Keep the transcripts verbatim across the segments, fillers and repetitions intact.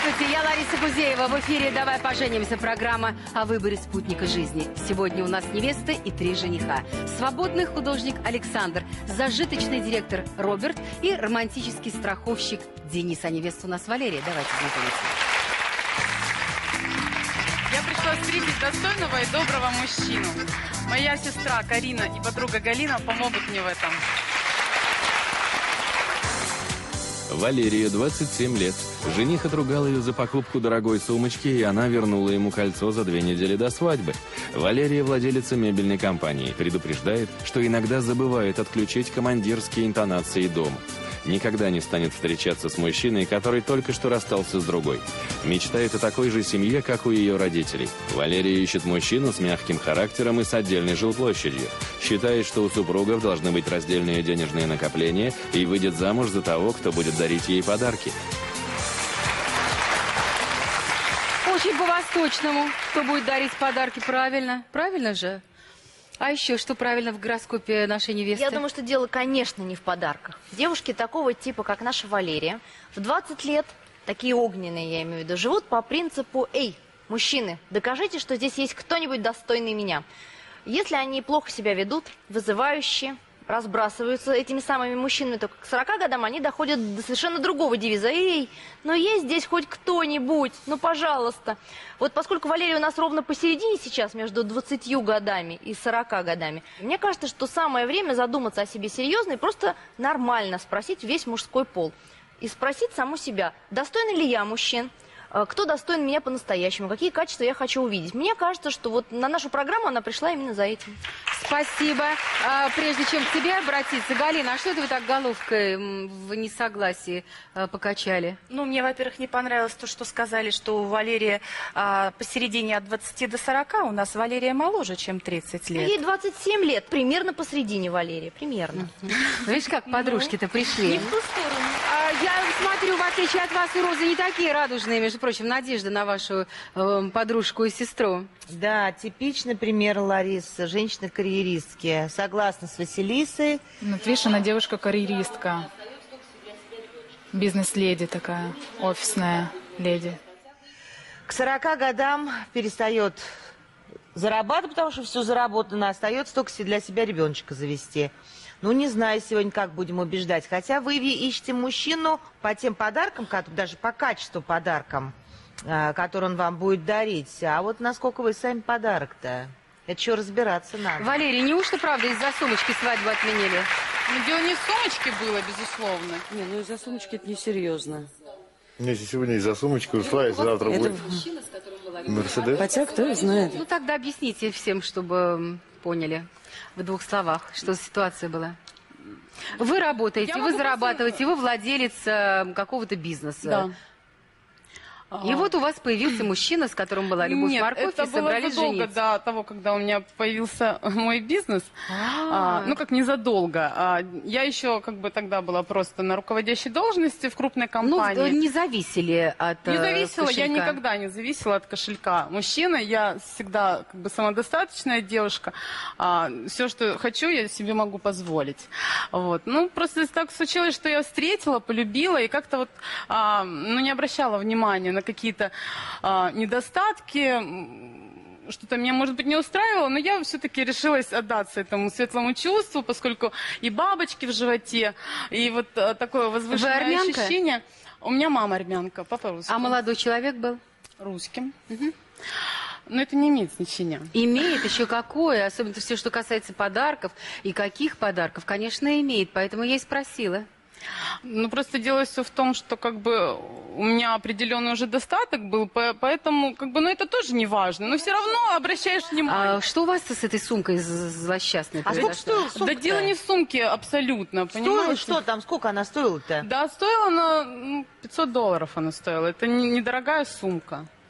Здравствуйте, я Лариса Гузеева. В эфире «Давай поженимся» программа о выборе спутника жизни. Сегодня у нас невеста и три жениха. Свободный художник Александр, зажиточный директор Роберт и романтический страховщик Денис. А невеста у нас Валерия. Давайте знакомиться. Я пришла встретить достойного и доброго мужчину. Моя сестра Карина и подруга Галина помогут мне в этом. Валерия, двадцать семь лет. Жених отругал ее за покупку дорогой сумочки, и она вернула ему кольцо за две недели до свадьбы. Валерия, владелица мебельной компании, предупреждает, что иногда забывает отключить командирские интонации дома. Никогда не станет встречаться с мужчиной, который только что расстался с другой. Мечтает о такой же семье, как у ее родителей. Валерия ищет мужчину с мягким характером и с отдельной жилплощадью. Считает, что у супругов должны быть раздельные денежные накопления, и выйдет замуж за того, кто будет дарить ей подарки. Очень по-восточному. Кто будет дарить подарки, правильно? Правильно же? А еще что правильно в гороскопе нашей невесты? Я думаю, что дело, конечно, не в подарках. Девушки такого типа, как наша Валерия, в двадцать лет, такие огненные, я имею в виду, живут по принципу: «Эй, мужчины, докажите, что здесь есть кто-нибудь достойный меня». Если они плохо себя ведут, вызывающие, разбрасываются этими самыми мужчинами, то к сорока годам они доходят до совершенно другого девиза: «Эй, но есть здесь хоть кто-нибудь, ну пожалуйста». Вот поскольку Валерия у нас ровно посередине сейчас, между двадцатью годами и сорока годами, мне кажется, что самое время задуматься о себе серьезно и просто нормально спросить весь мужской пол. И спросить саму себя, достойна ли я мужчин, кто достоин меня по-настоящему, какие качества я хочу увидеть. Мне кажется, что вот на нашу программу она пришла именно за этим. Спасибо. А, прежде чем к тебе обратиться, Галина, а что это вы так головкой в несогласии а, покачали? Ну, мне, во-первых, не понравилось то, что сказали, что у Валерии а, посередине от двадцати до сорока, у нас Валерия моложе, чем тридцать лет. Ей двадцать семь лет, примерно посередине Валерия, примерно. Видишь, как подружки-то пришли. Не в ту сторону. А, я смотрю, в отличие от вас, и розы не такие радужные, между прочим, надежда на вашу э, подружку и сестру. Да, типичный пример, Лариса, женщины-карьеристки. Согласна с Василисой. Ну, видишь, она девушка-карьеристка. Бизнес-леди такая, офисная леди. К сорока годам перестает зарабатывать, потому что все заработано, остается только для себя ребеночка завести. Ну, не знаю сегодня, как будем убеждать. Хотя вы ищете мужчину по тем подаркам, даже по качеству подаркам, который он вам будет дарить. А вот насколько вы сами подарок-то? Это что, разбираться надо. Валерий, неужто правда из-за сумочки свадьбу отменили? Ну, дело не в сумочке было, безусловно. Не, ну из-за сумочки это несерьезно. Если сегодня из-за сумочки ушла, если завтра это... будет Мерседес. Хотя кто знает. Ну, тогда объясните всем, чтобы поняли в двух словах, что за ситуация была. Вы работаете, Я вы могу зарабатываете, вы владелец э, какого-то бизнеса. Да. И вот у вас появился мужчина, с которым была любовь, Нет, морковь, это и собрались было задолго жениться. до того, когда у меня появился мой бизнес. А-а-а. А, ну, как незадолго. А, я еще как бы тогда была просто на руководящей должности в крупной компании. Ну, не зависели от Не э, зависела, я кошелька. никогда не зависела от кошелька мужчины. Я всегда как бы самодостаточная девушка. А, все, что хочу, я себе могу позволить. Вот. Ну, просто так случилось, что я встретила, полюбила и как-то вот а, ну, не обращала внимания на какие-то а, недостатки. Что-то меня, может быть, не устраивало, но я все-таки решилась отдаться этому светлому чувству, поскольку и бабочки в животе, и вот а, такое возвышенное ощущение. У меня мама армянка, папа русский. А молодой человек был? Русским. Угу. Но это не имеет значения. Имеет еще какое, особенно все, что касается подарков. И каких подарков, конечно, имеет, поэтому я и спросила. Ну, просто дело все в том, что как бы у меня определенный уже достаток был, поэтому как бы, ну, это тоже не важно. Но все равно обращаешь внимание. А что у вас с этой сумкой злосчастной А сколько стоила сумка-то? Да дело не в сумке абсолютно, понимаете? Стоила что там? Сколько она стоила-то? Да, стоила она, ну, пятьсот долларов она стоила. Это недорогая сумка.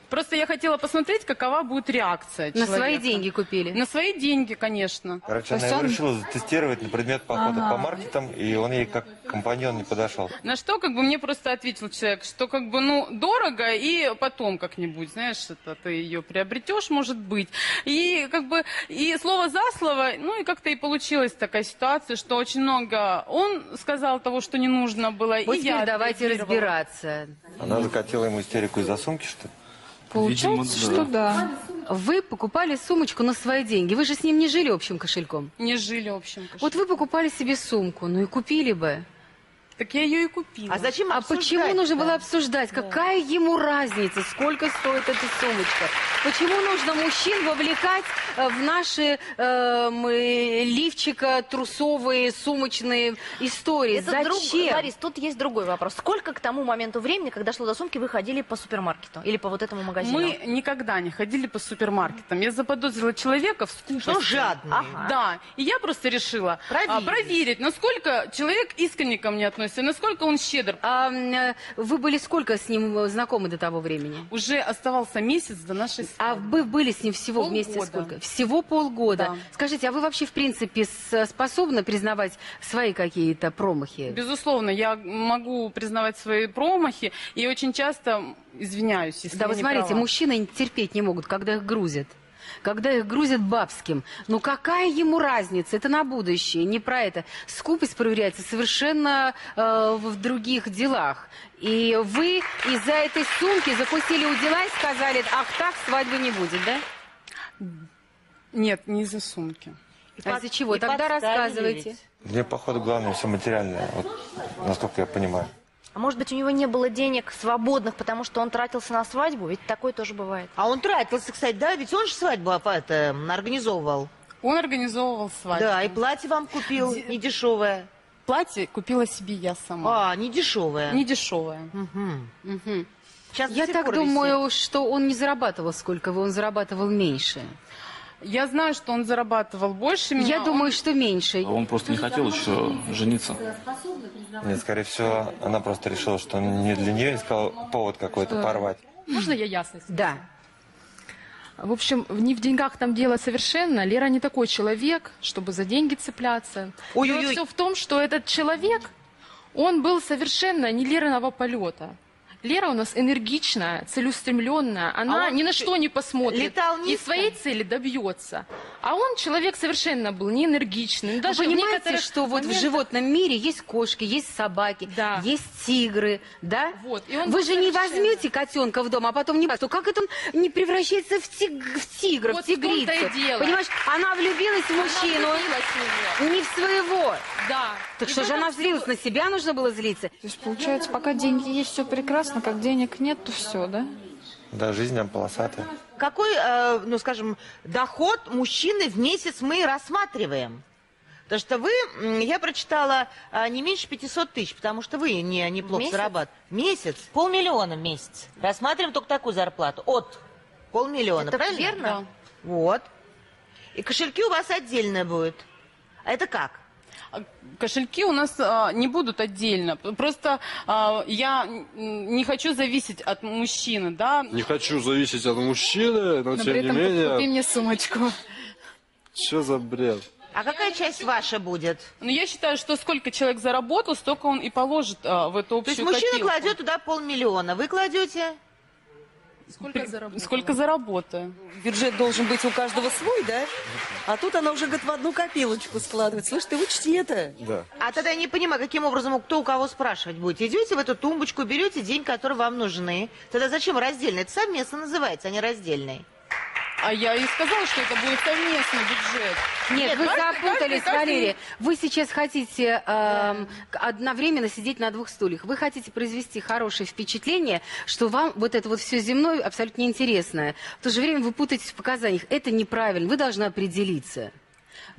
Просто я хотела посмотреть, какова будет реакция На человека. свои деньги купили? На свои деньги, конечно. Короче, она его решила затестировать на предмет похода по маркетам, и он ей как компаньон не подошел. На что как бы мне просто ответил человек, что как бы, ну, дорого, и потом как-нибудь, знаешь, это ты ее приобретешь, может быть. И как бы, и слово за слово, ну, и как-то и получилась такая ситуация, что очень много он сказал того, что не нужно было, Вот и теперь я давайте отреагировала. разбираться. Она закатила ему истерику из-за сумки, что ли? Получается, что да. Вы покупали сумочку на свои деньги. Вы же с ним не жили общим кошельком. Не жили общим кошельком. Вот вы покупали себе сумку, ну и купили бы. Так я ее и купила. А зачем А почему нужно обсуждать-то? было обсуждать? Какая ему разница, сколько стоит эта сумочка? Почему нужно мужчин вовлекать э, в наши э, мы, лифчика, трусовые, сумочные истории? Это друг- Зачем? Ларис, тут есть другой вопрос. Сколько к тому моменту времени, когда шло до сумки, вы ходили по супермаркету или по вот этому магазину? Мы никогда не ходили по супермаркетам. Я заподозрила человека в скупости. Что жадный. Ага. Да, и я просто решила а, Проверить. проверить, насколько человек искренне ко мне относится, насколько он щедр. А, э, вы были сколько с ним знакомы до того времени? Уже оставался месяц до нашей А свадьбы. вы были с ним всего Полгода. вместе сколько? Всего полгода. Да. Скажите, а вы вообще в принципе с- способны признавать свои какие-то промахи? Безусловно, я могу признавать свои промахи и очень часто извиняюсь, если Да, я вы не смотрите, права. мужчины терпеть не могут, когда их грузят. Когда их грузят бабским. Ну какая ему разница? Это на будущее, не про это. Скупость проверяется совершенно э, в других делах. И вы из-за этой сумки закусили у дела и сказали, ах так, свадьбы не будет, да? Нет, не из-за сумки. А из-за чего? И Тогда подставили рассказывайте. ведь. Мне, походу, главное все материальное, вот, насколько я понимаю. А может быть, у него не было денег свободных, потому что он тратился на свадьбу? Ведь такое тоже бывает. А он тратился, кстати, да? Ведь он же свадьбу а, это, организовывал. Он организовывал свадьбу. Да, и платье вам купил, не дешевое. Платье купила себе я сама. А, не дешевое. Не дешевое. Мгм. Сейчас до Я сих так пор висит. думаю, что он не зарабатывал сколько вы, он зарабатывал меньше. Я знаю, что он зарабатывал больше меня. Я Он- думаю, что меньше. Он просто не хотел еще жениться. Нет, скорее всего, она просто решила, что он не для нее, искала повод какой-то порвать. Можно я ясность? Да. В общем, не в деньгах там дело совершенно. Лера не такой человек, чтобы за деньги цепляться. Ой-ой-ой. Все в том, что этот человек, он был совершенно не Лериного полета. Лера у нас энергичная, целеустремленная. Она А он ни на что не посмотрит. летал И низко? своей цели добьется. А он человек совершенно был не энергичный. Ну, даже Вы в понимаете, некоторых что вот в моментах- животном мире есть кошки, есть собаки, Да. есть тигры, да? Вот, и он Вы был же не совершенно- возьмете котенка в дом, а потом не... То как это он не превращается в, тиг... в тигра, Вот в в том-то и тигрицу? дело. Понимаешь, она влюбилась в Она мужчину, влюбилась в него. не в своего. Да. Так И что в же этом она злилась? На себя нужно было злиться? То есть, получается, пока деньги есть, все прекрасно, как денег нет, то все, да? Да, жизнь нам полосатая. Какой, э, ну, скажем, доход мужчины в месяц мы рассматриваем? Потому что вы, м, я прочитала, а, не меньше пятисот тысяч, потому что вы не, неплохо Месяц? зарабатываете. Месяц? Полмиллиона в месяц. Рассматриваем только такую зарплату. От полмиллиона, Это правильно? верно? Вот. И кошельки у вас отдельно будут. А это как? А Кошельки у нас а, не будут отдельно. Просто а, я м, не хочу зависеть от мужчины, да. Не хочу зависеть от мужчины, но, Но тем при не этом купи менее, мне сумочку. что за бред? А какая часть ваша будет? Но я считаю, что сколько человек заработал, столько он и положит а, в эту общую То есть мужчина копилку. кладет туда полмиллиона, вы кладете? Сколько заработала? Сколько заработаю. Бюджет должен быть у каждого свой, да? А тут она уже, говорит, в одну копилочку складывает. Слышь, ты учти это. Да. А тогда я не понимаю, каким образом, кто у кого спрашивать будет. Идете в эту тумбочку, берете деньги, которые вам нужны. Тогда зачем раздельный? Это совместно называется, а не раздельный. А я и сказала, что это будет совместный бюджет. Нет, вы каждый- запутались, каждый- каждый- Валерия. Вы сейчас хотите эм, к- одновременно сидеть на двух стульях. Вы хотите произвести хорошее впечатление, что вам вот это вот все земное абсолютно неинтересное. В то же время вы путаетесь в показаниях. Это неправильно. Вы должны определиться.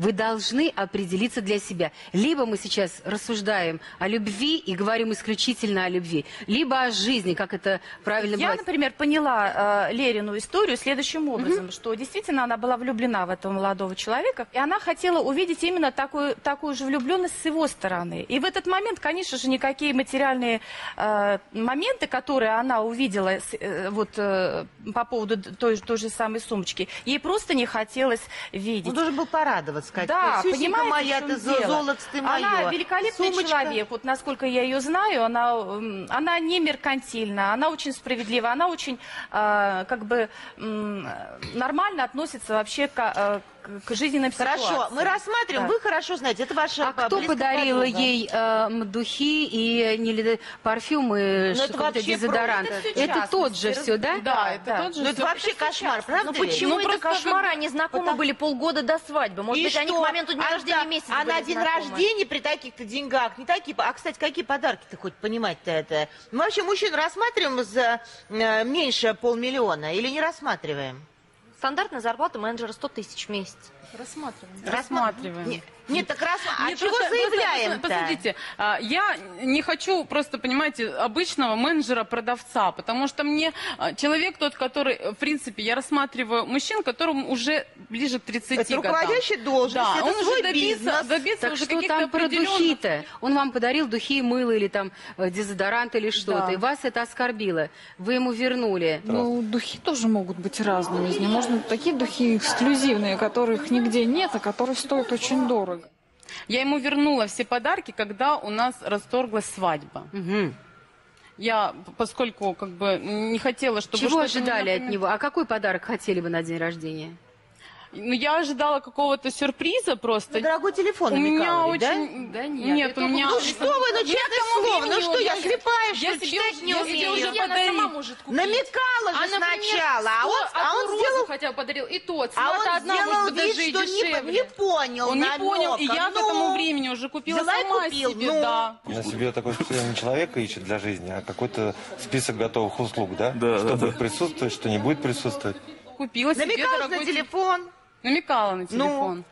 Вы должны определиться для себя. Либо мы сейчас рассуждаем о любви и говорим исключительно о любви, либо о жизни, как это правильно Я, бывает. например, поняла э, Лерину историю следующим образом, Мгм. что действительно она была влюблена в этого молодого человека, и она хотела увидеть именно такую, такую же влюбленность с его стороны. И в этот момент, конечно же, никакие материальные э, моменты, которые она увидела с- э, вот, э, по поводу д- той, той же самой сумочки, ей просто не хотелось видеть. Он должен был порадоваться, сказать, Да, «Сюсенька понимаете, моя, в чем ты зо- дело? золотце ты мое». Она великолепный Сумочка. человек. Вот насколько я ее знаю, она, м, она не меркантильна, она очень справедлива, она очень э, как бы м, нормально относится вообще к, э, к- к жизненным Хорошо, ситуациям. мы рассматриваем, Да. вы хорошо знаете, это ваша А кто близкая подарил подруга. ей э, м, духи и не ли- парфюмы, Ну, что это какой-то вообще дезодорант? просто- Это, это всё тот же частности. все, да? Да, это тот же. Ну, это всё. вообще кошмар, правда Ну ведь? почему Ну, это просто кошмар? как- Они знакомы были полгода до свадьбы. Может И быть, они к что? моменту дня А рождения да, месяц А были на день знакомы. рождения при таких-то деньгах, не такие... А, кстати, какие подарки-то хоть понимать-то это? Мы вообще мужчин рассматриваем за э, меньше полмиллиона или не рассматриваем? Стандартная зарплата менеджера сто тысяч в месяц. Рассматриваем. Рассматриваем. Не- Нет, так раз... А Нет, чего просто- просто, заявляем-то? Посмотрите, а, я не хочу просто, понимаете, обычного менеджера-продавца, потому что мне а, человек тот, который, в принципе, я рассматриваю мужчин, которым уже ближе к тридцати Это годам. руководящая должность, Да, это он свой уже добился, бизнес. добился Так уже что каких-то там про определенных... духи-то? Он вам подарил духи и мыло или там э, дезодорант или что-то, Да. и вас это оскорбило. Вы ему вернули. Ну, духи тоже могут быть разными. Из них можно такие духи эксклюзивные, которых нигде нет, а которые стоят очень дорого. Я ему вернула все подарки, когда у нас расторглась свадьба. Мгм. Я, поскольку как бы не хотела, чтобы... Чего что-то ожидали меня от него? А какой подарок хотели бы на день рождения? Ну, я ожидала какого-то сюрприза просто. Ну, дорогой телефон У меня намекал ведь, да? очень... Да нет, Нет, это у меня... Ну что вы, ну Нет, честное тому слово, ну времени что, я я- слепая, что я ли, себе читать уже- не я себе умею? уже Она подарила. сама может купить. Намекала же А, например, сначала, а он, сто- а он одну сделал... розу хотя бы подарил, и то, А цена-то он одна, сделал может быть, вид, даже и что не, дешевле. не понял Он не намека. понял, и я к этому Ну, времени уже купила взяла и сама купил, себе, ну. да. На себе такой впечатление не человека ищет для жизни, а какой-то список готовых услуг, да? Да, что да, будет да. присутствовать, что не будет присутствовать. Купила себе намекал же дорогой на те- телефон. Намекала на телефон.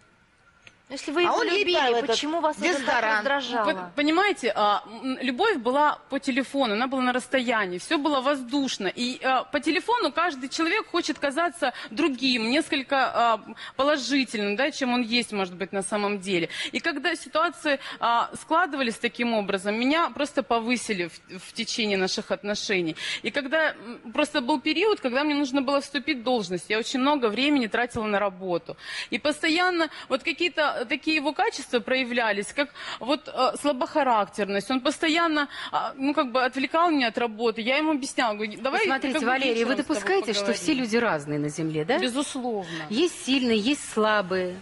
Если вы А его он ей любили, дал этот почему вас это так дезодорант. раздражало? П- Понимаете, а, м, любовь была по телефону, она была на расстоянии, все было воздушно. И а, по телефону каждый человек хочет казаться другим, несколько а, положительным, да, чем он есть, может быть, на самом деле. И когда ситуации а, складывались таким образом, меня просто повысили в, в течение наших отношений. И когда м, просто был период, когда мне нужно было вступить в должность, я очень много времени тратила на работу. И постоянно вот какие-то такие его качества проявлялись, как вот э, слабохарактерность. Он постоянно, а, ну, как бы отвлекал меня от работы. Я ему объясняла, говорю, давай... Смотрите, как бы Валерий, вы вечером с тобой допускаете, что поговорим». все люди разные на Земле, да? Безусловно. Есть сильные, есть слабые.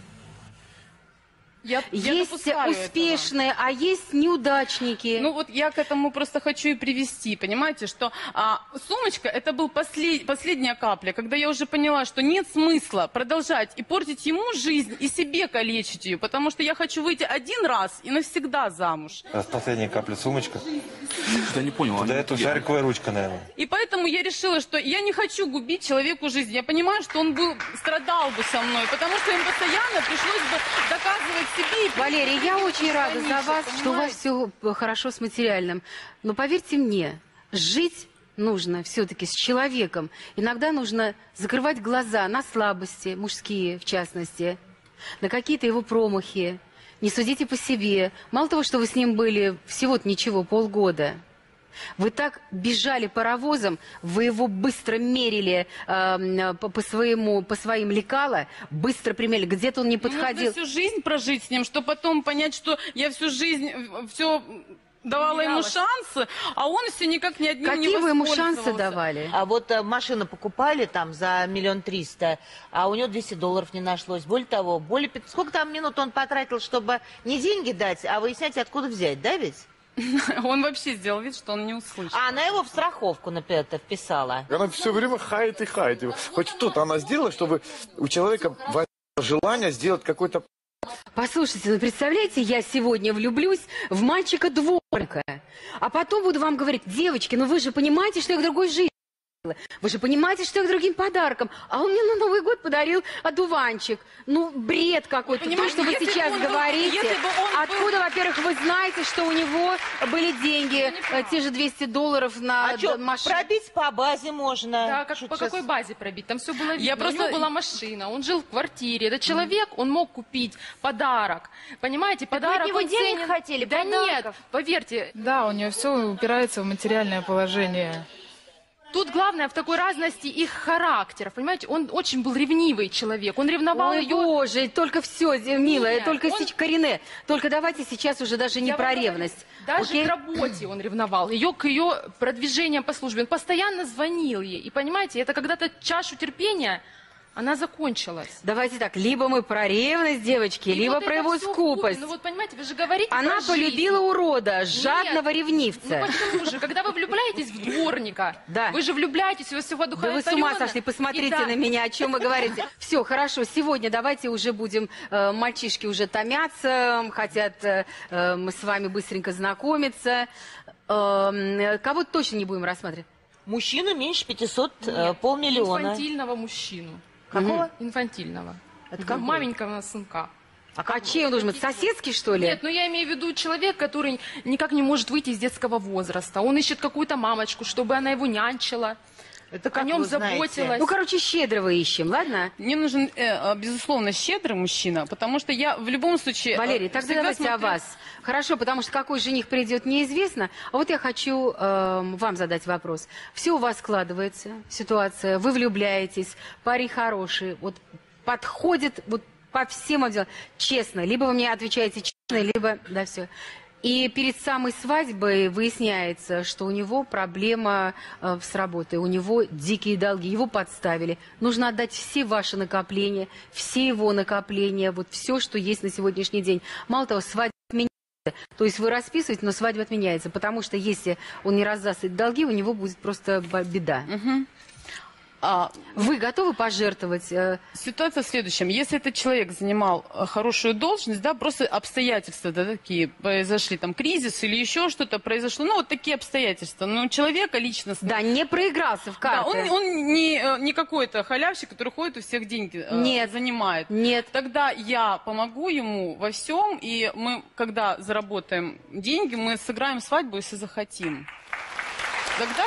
Я, я Есть допускаю успешные, а есть неудачники. Ну вот я к этому просто хочу и привести, понимаете, что а, сумочка это был послед, последняя капля, когда я уже поняла, что нет смысла продолжать и портить ему жизнь, и себе калечить ее, потому что я хочу выйти один раз и навсегда замуж. Раз последняя капля сумочка. Я не понял. Да они это где? шариковая ручка, наверное. И поэтому я решила, что я не хочу губить человеку жизнь. Я понимаю, что он был, страдал бы со мной, потому что им постоянно пришлось бы доказывать себе. и Валерий, я очень рада за границы, вас, что у вас все хорошо с материальным. Но поверьте мне, жить нужно все-таки с человеком. Иногда нужно закрывать глаза на слабости, мужские в частности, на какие-то его промахи. Не судите по себе. Мало того, что вы с ним были всего-то ничего, полгода. Вы так бежали паровозом, вы его быстро мерили э, по, по, своему, по своим лекала, быстро примерили, где-то он не подходил. Нужно всю жизнь прожить с ним, чтобы потом понять, что я всю жизнь все давала ему шансы, а он все никак ни одним не Какие вы ему шансы воспользовался. давали? А вот э, машину покупали там за миллион триста, а у него двести долларов не нашлось. Более того, более пят- сколько там минут он потратил, чтобы не деньги дать, а выяснять, откуда взять, да ведь? Он вообще сделал вид, что он не услышал. А она его в страховку, например, вписала. Она все время хает и хает его. Хоть что-то она сделала, чтобы у человека возникло желание сделать какой-то... Послушайте, ну представляете, я сегодня влюблюсь в мальчика-дворника, а потом буду вам говорить, девочки, ну вы же понимаете, что я к другой жизни Вы же понимаете, что я к другим подаркам. А он мне на Новый год подарил одуванчик. Ну, бред какой-то. То, что вы сейчас он говорите. Был, если бы он откуда, был... во-первых, вы знаете, что у него были деньги, те же двести долларов на а что, машину? Пробить по базе можно. Да, как, по сейчас... какой базе пробить? Там все было видно. Я У просто... него была машина, он жил в квартире. Этот человек, он мог купить подарок. Понимаете, подарок вы от него он денег ценен. хотели, Да подарков? нет, поверьте. Да, у нее все упирается в материальное положение. Тут главное в такой разности их характеров, понимаете? Он очень был ревнивый человек, он ревновал Ой, ее... боже, только все, милая, Нет, только он... сеч... Карине. Только давайте сейчас уже даже не Я про вам говорю, ревность. Даже Окей? к работе он ревновал, ее к ее продвижениям по службе. Он постоянно звонил ей. И понимаете, это когда-то чашу терпения, она закончилась. Давайте так, либо мы про ревность, девочки, И либо вот про это его всё скупость. вкупе. Ну вот понимаете, вы же говорите Она про полюбила жизнь. урода, жадного Нет. ревнивца. Ну почему же? Когда вы влюбляетесь в дворника, Да. вы же влюбляетесь, у вас все Да вы с воодухотворенно. ума сошли, посмотрите И да. на меня, о чем вы говорите. Все, хорошо, сегодня давайте уже будем, э, мальчишки уже томятся, хотят э, э, мы с вами быстренько знакомиться. Э, кого точно не будем рассматривать? Мужчину меньше пятисот, э, Нет, полмиллиона. инфантильного мужчину. Какого? Инфантильного. Это какой? Маменького сынка. А чей он должен быть? Соседский, что ли? Нет, ну я имею в виду человек, который никак не может выйти из детского возраста. Он ищет какую-то мамочку, чтобы она его нянчила. Это О как нем вы знаете? заботилась. Ну, короче, щедрого ищем, ладно? Мне нужен, э, безусловно, щедрый мужчина, потому что я в любом случае... э, Валерий, тогда всегда давайте о смотрю- вас. Хорошо, потому что какой жених придет, неизвестно. А вот я хочу э, вам задать вопрос. Все у вас складывается, ситуация, вы влюбляетесь, парень хороший, вот подходит вот по всем отделам. Честно, либо вы мне отвечаете честно, либо... Да, все. И перед самой свадьбой выясняется, что у него проблема э, с работой, у него дикие долги, его подставили. Нужно отдать все ваши накопления, все его накопления, вот все, что есть на сегодняшний день. Мало того, свадьба отменяется. То есть вы расписываете, но свадьба отменяется, потому что если он не раздаст эти долги, у него будет просто беда. Мгм. А, Вы готовы пожертвовать? э, Ситуация в следующем. Если этот человек занимал э, хорошую должность, да, просто обстоятельства, да, такие произошли, там, кризис или еще что-то произошло, ну, вот такие обстоятельства. Но у человека личностно... Да, не проигрался в Да, карты. он, он не, э, не какой-то халявщик, который ходит у всех деньги э, Нет. занимает. Нет. Тогда я помогу ему во всем, и мы, когда заработаем деньги, мы сыграем свадьбу, если захотим. Тогда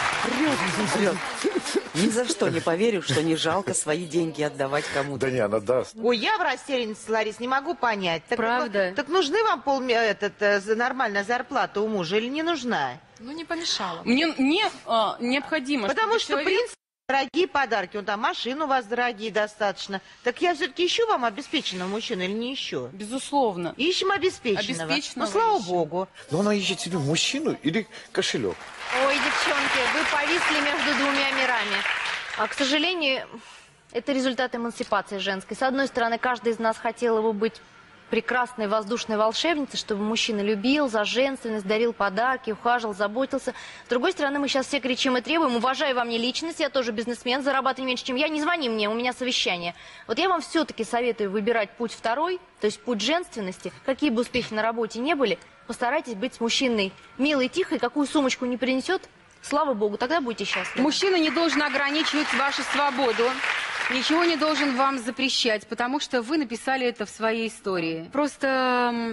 да. Ни за что не поверю, что не жалко свои деньги отдавать кому-то. Да не, она даст. Ой, я в растерянности, Ларис, не могу понять. Так, Правда? Так, так нужны вам пол, этот, э, за- нормальная зарплата у мужа или не нужна? Ну не помешало. Мне не, а, необходимо, Потому чтобы что, человек... в принципе, дорогие подарки. Он там машины у вас дорогие достаточно. Так я все-таки ищу вам обеспеченного мужчину или не ищу? Безусловно. Ищем обеспеченного. Обеспеченного Ну, слава ищем. богу. Но она ищет себе мужчину или кошелек. Ой, девчонки, вы повисли между двумя мирами. А, к сожалению, это результат эмансипации женской. С одной стороны, каждый из нас хотел бы быть прекрасной воздушной волшебницей, чтобы мужчина любил, за женственность, дарил подарки, ухаживал, заботился. С другой стороны, мы сейчас все кричим и требуем: уважаю во мне личность, я тоже бизнесмен, зарабатываю меньше, чем я, не звони мне, у меня совещание. Вот я вам все-таки советую выбирать путь второй, то есть путь женственности. Какие бы успехи на работе не были, постарайтесь быть с мужчиной милой, тихой, какую сумочку не принесет, слава богу, тогда будете счастливы. Мужчина не должен ограничивать вашу свободу, ничего не должен вам запрещать, потому что вы написали это в своей истории. Просто м,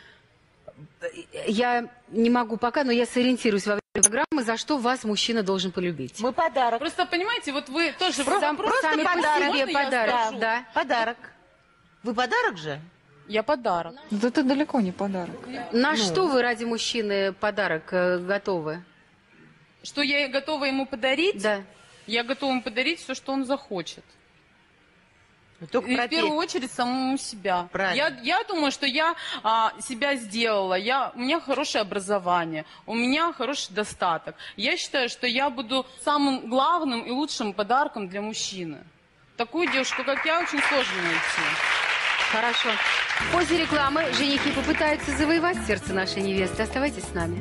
я не могу пока, но я сориентируюсь во время программы, за что вас мужчина должен полюбить. Мы подарок. Просто, понимаете, вот вы тоже... Сам- вопрос- сами по подарок. себе Можно я подарок. спрошу? Да. Подарок. Вы подарок же? Я подарок. Да это далеко не подарок. На Ну. что вы ради мужчины подарок э, готовы? Что я готова ему подарить? Да. Я готова ему подарить все, что он захочет. Только И про в первую пе- очередь самому себя. Правильно. Я, я думаю, что я а, себя сделала. Я, у меня хорошее образование, у меня хороший достаток. Я считаю, что я буду самым главным и лучшим подарком для мужчины. Такую девушку, как я, очень сложно найти. Хорошо. После рекламы женихи попытаются завоевать сердце нашей невесты. Оставайтесь с нами.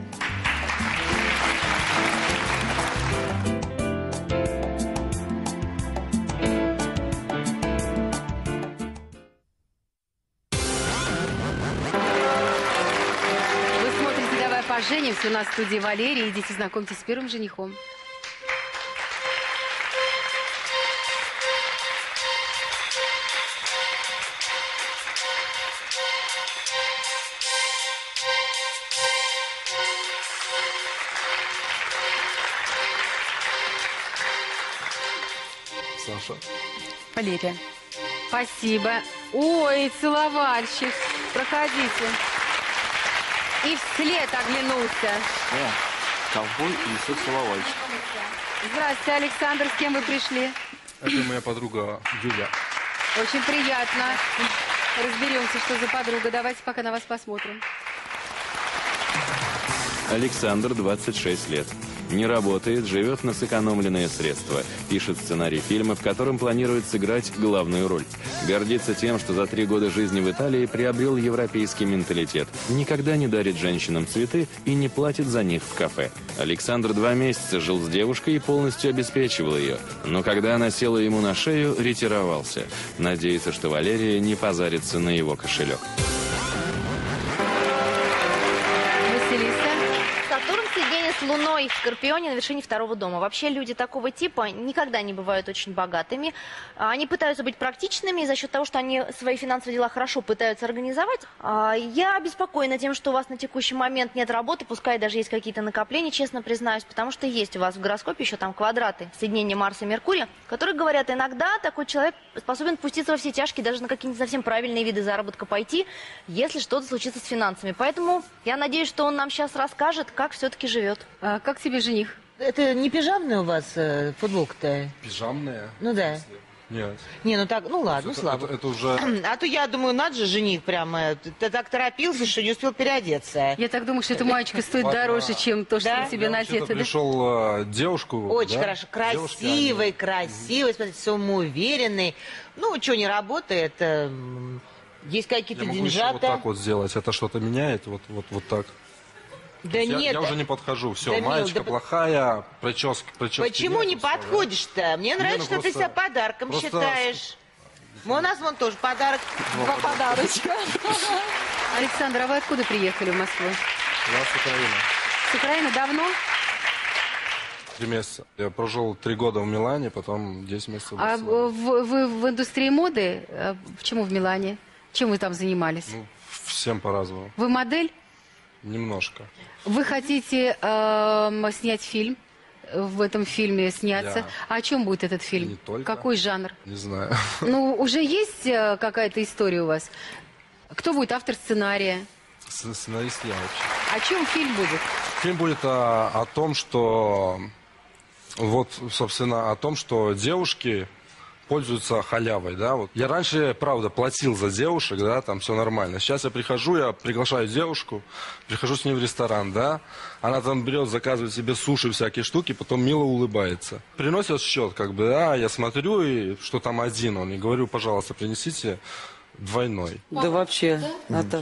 Вы смотрите «Давай поженимся». У нас в студии Валерия. Идите знакомьтесь с первым женихом. Саша. Валерия. Спасибо. Ой, целовальщик. Проходите. И вслед оглянулся. О, ковбой и секс-целовальщик. Здравствуйте, Александр. С кем вы пришли? Это моя подруга Юля. Очень приятно. Разберемся, что за подруга. Давайте пока на вас посмотрим. Александр, двадцать шесть лет. Не работает, живет на сэкономленные средства. Пишет сценарий фильма, в котором планирует сыграть главную роль. Гордится тем, что за три года жизни в Италии приобрел европейский менталитет. Никогда не дарит женщинам цветы и не платит за них в кафе. Александр два месяца жил с девушкой и полностью обеспечивал ее. Но когда она села ему на шею, ретировался. Надеется, что Валерия не позарится на его кошелек. С Луной в Скорпионе на вершине второго дома. Вообще люди такого типа никогда не бывают очень богатыми. Они пытаются быть практичными, и за счет того, что они свои финансовые дела хорошо пытаются организовать. Я обеспокоена тем, что у вас на текущий момент нет работы, пускай даже есть какие-то накопления, честно признаюсь, потому что есть у вас в гороскопе еще там квадраты соединения Марса и Меркурия, которые говорят, иногда такой человек способен пуститься во все тяжкие, даже на какие-нибудь совсем правильные виды заработка пойти, если что-то случится с финансами. Поэтому я надеюсь, что он нам сейчас расскажет, как все-таки живет. А как тебе жених? Это не пижамная у вас э, футболка-то? Пижамная? Ну да. Нет. Не, ну так, ну ладно, это, ну слабо. Это, это уже... А то я думаю, надо же жених прямо. Ты так торопился, что не успел переодеться. Я так думаю, что эта маечка стоит дороже, чем то, что Да? на тебе надето. Да? пришел э, девушку. Очень да? хорошо. Красивый, красивый, смотрите, самоуверенный. Ну, что не работает, э, есть какие-то Я могу еще деньжата. вот так вот сделать. Это что-то меняет? Вот, вот, вот так. Да я, нет. я уже не подхожу. Все, да, маечка Мил, да... плохая, прическа, прическа. Почему нет, не все, подходишь-то? Мне Не, нравится, ну что просто- ты себя подарком просто- считаешь. У нас вон тоже подарок. Два подарочка. Александр, а вы откуда приехали в Москву? Я с Украины. С Украины давно? Три месяца. Я прожил три года в Милане, потом десять месяцев в А Барселоне. в- вы в индустрии моды? А Почему в Милане? Чем вы там занимались? Ну, всем по-разному. Вы модель? Немножко. Вы хотите эм, снять фильм? В этом фильме сняться? Да. А о чем будет этот фильм? Не только. Какой жанр? Не знаю. Ну, уже есть э, какая-то история у вас? Кто будет автор сценария? С- Сценарист я вообще. О чем фильм будет? Фильм будет о, о том, что... Вот, собственно, о том, что девушки пользуются халявой, да, вот. Я раньше, правда, платил за девушек, да, там все нормально. Сейчас я прихожу, я приглашаю девушку, прихожу с ней в ресторан, да, она там берет, заказывает себе суши, всякие штуки, потом мило улыбается. Приносят счет, как бы, да, я смотрю, и что там один он, и говорю, пожалуйста, принесите двойной. Да вообще. Это...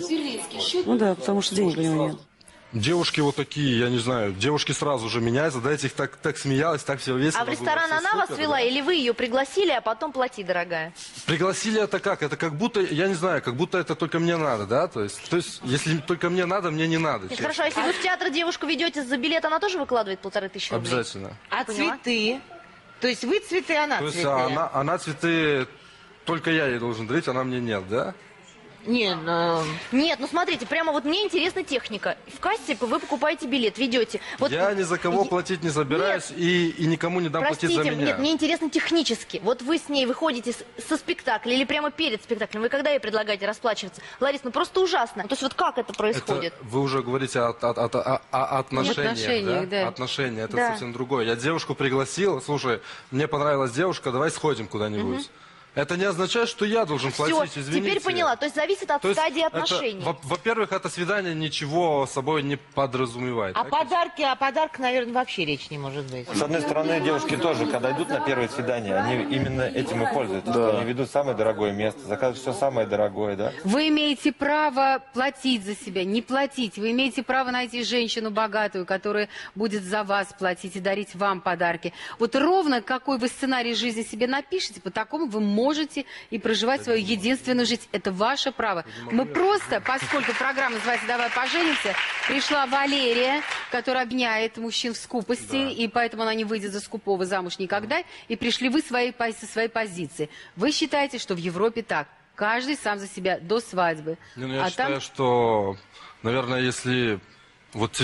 Ну да, потому что денег у него нет. Девушки вот такие, я не знаю, девушки сразу же меняются, да, этих так, так смеялась, так все весело. А в ресторан было, она все вас супер, вела, да. или вы ее пригласили, а потом плати, дорогая? Пригласили это как? Это как будто, я не знаю, как будто это только мне надо, да? То есть, то есть если только мне надо, мне не надо. Нет, честно. хорошо, а если вы в театр девушку ведете за билет, она тоже выкладывает полторы тысячи рублей? Обязательно. А Поняла? цветы? То есть вы цветы, она То есть цветы? а, она, она цветы, только я ей должен дарить, она мне нет, да? Не, ну... Нет, ну смотрите, прямо вот мне интересна техника. В кассе вы покупаете билет, ведете. Вот, Я ни за кого е- платить не собираюсь и, и никому не дам Простите, платить за меня. нет, мне интересно технически. Вот вы с ней выходите с- со спектакля или прямо перед спектаклем. Вы когда ей предлагаете расплачиваться? Ларис, ну просто ужасно. То есть вот как это происходит? Это вы уже говорите о, о- о- о- о отношениях, отношениях, да? да. Отношения, это Да. совсем другое. Я девушку пригласил, слушай, мне понравилась девушка, давай сходим куда-нибудь. Это не означает, что я должен платить, Все, извините. теперь поняла. То есть зависит от То есть стадии это, отношений. во- во-первых, это свидание ничего собой не подразумевает. А так? подарки, о подарках, наверное, вообще речи не может быть. С одной стороны, девушки тоже, когда идут на первое свидание, они именно этим и пользуются. Что они ведут самое дорогое место, заказывают все самое дорогое, да? Вы имеете право платить за себя, не платить. Вы имеете право найти женщину богатую, которая будет за вас платить и дарить вам подарки. Вот ровно какой вы сценарий жизни себе напишете, по такому вы можете и проживать свою единственную жизнь. Это ваше право. Мы просто, поскольку программа называется «Давай поженимся», пришла Валерия, которая обвиняет мужчин в скупости, и поэтому она не выйдет за скупого замуж никогда, и пришли вы своей, по- со своей позиции. Вы считаете, что в Европе так? Каждый сам за себя до свадьбы. Не, ну, я а считаю, там что, наверное, если вот те-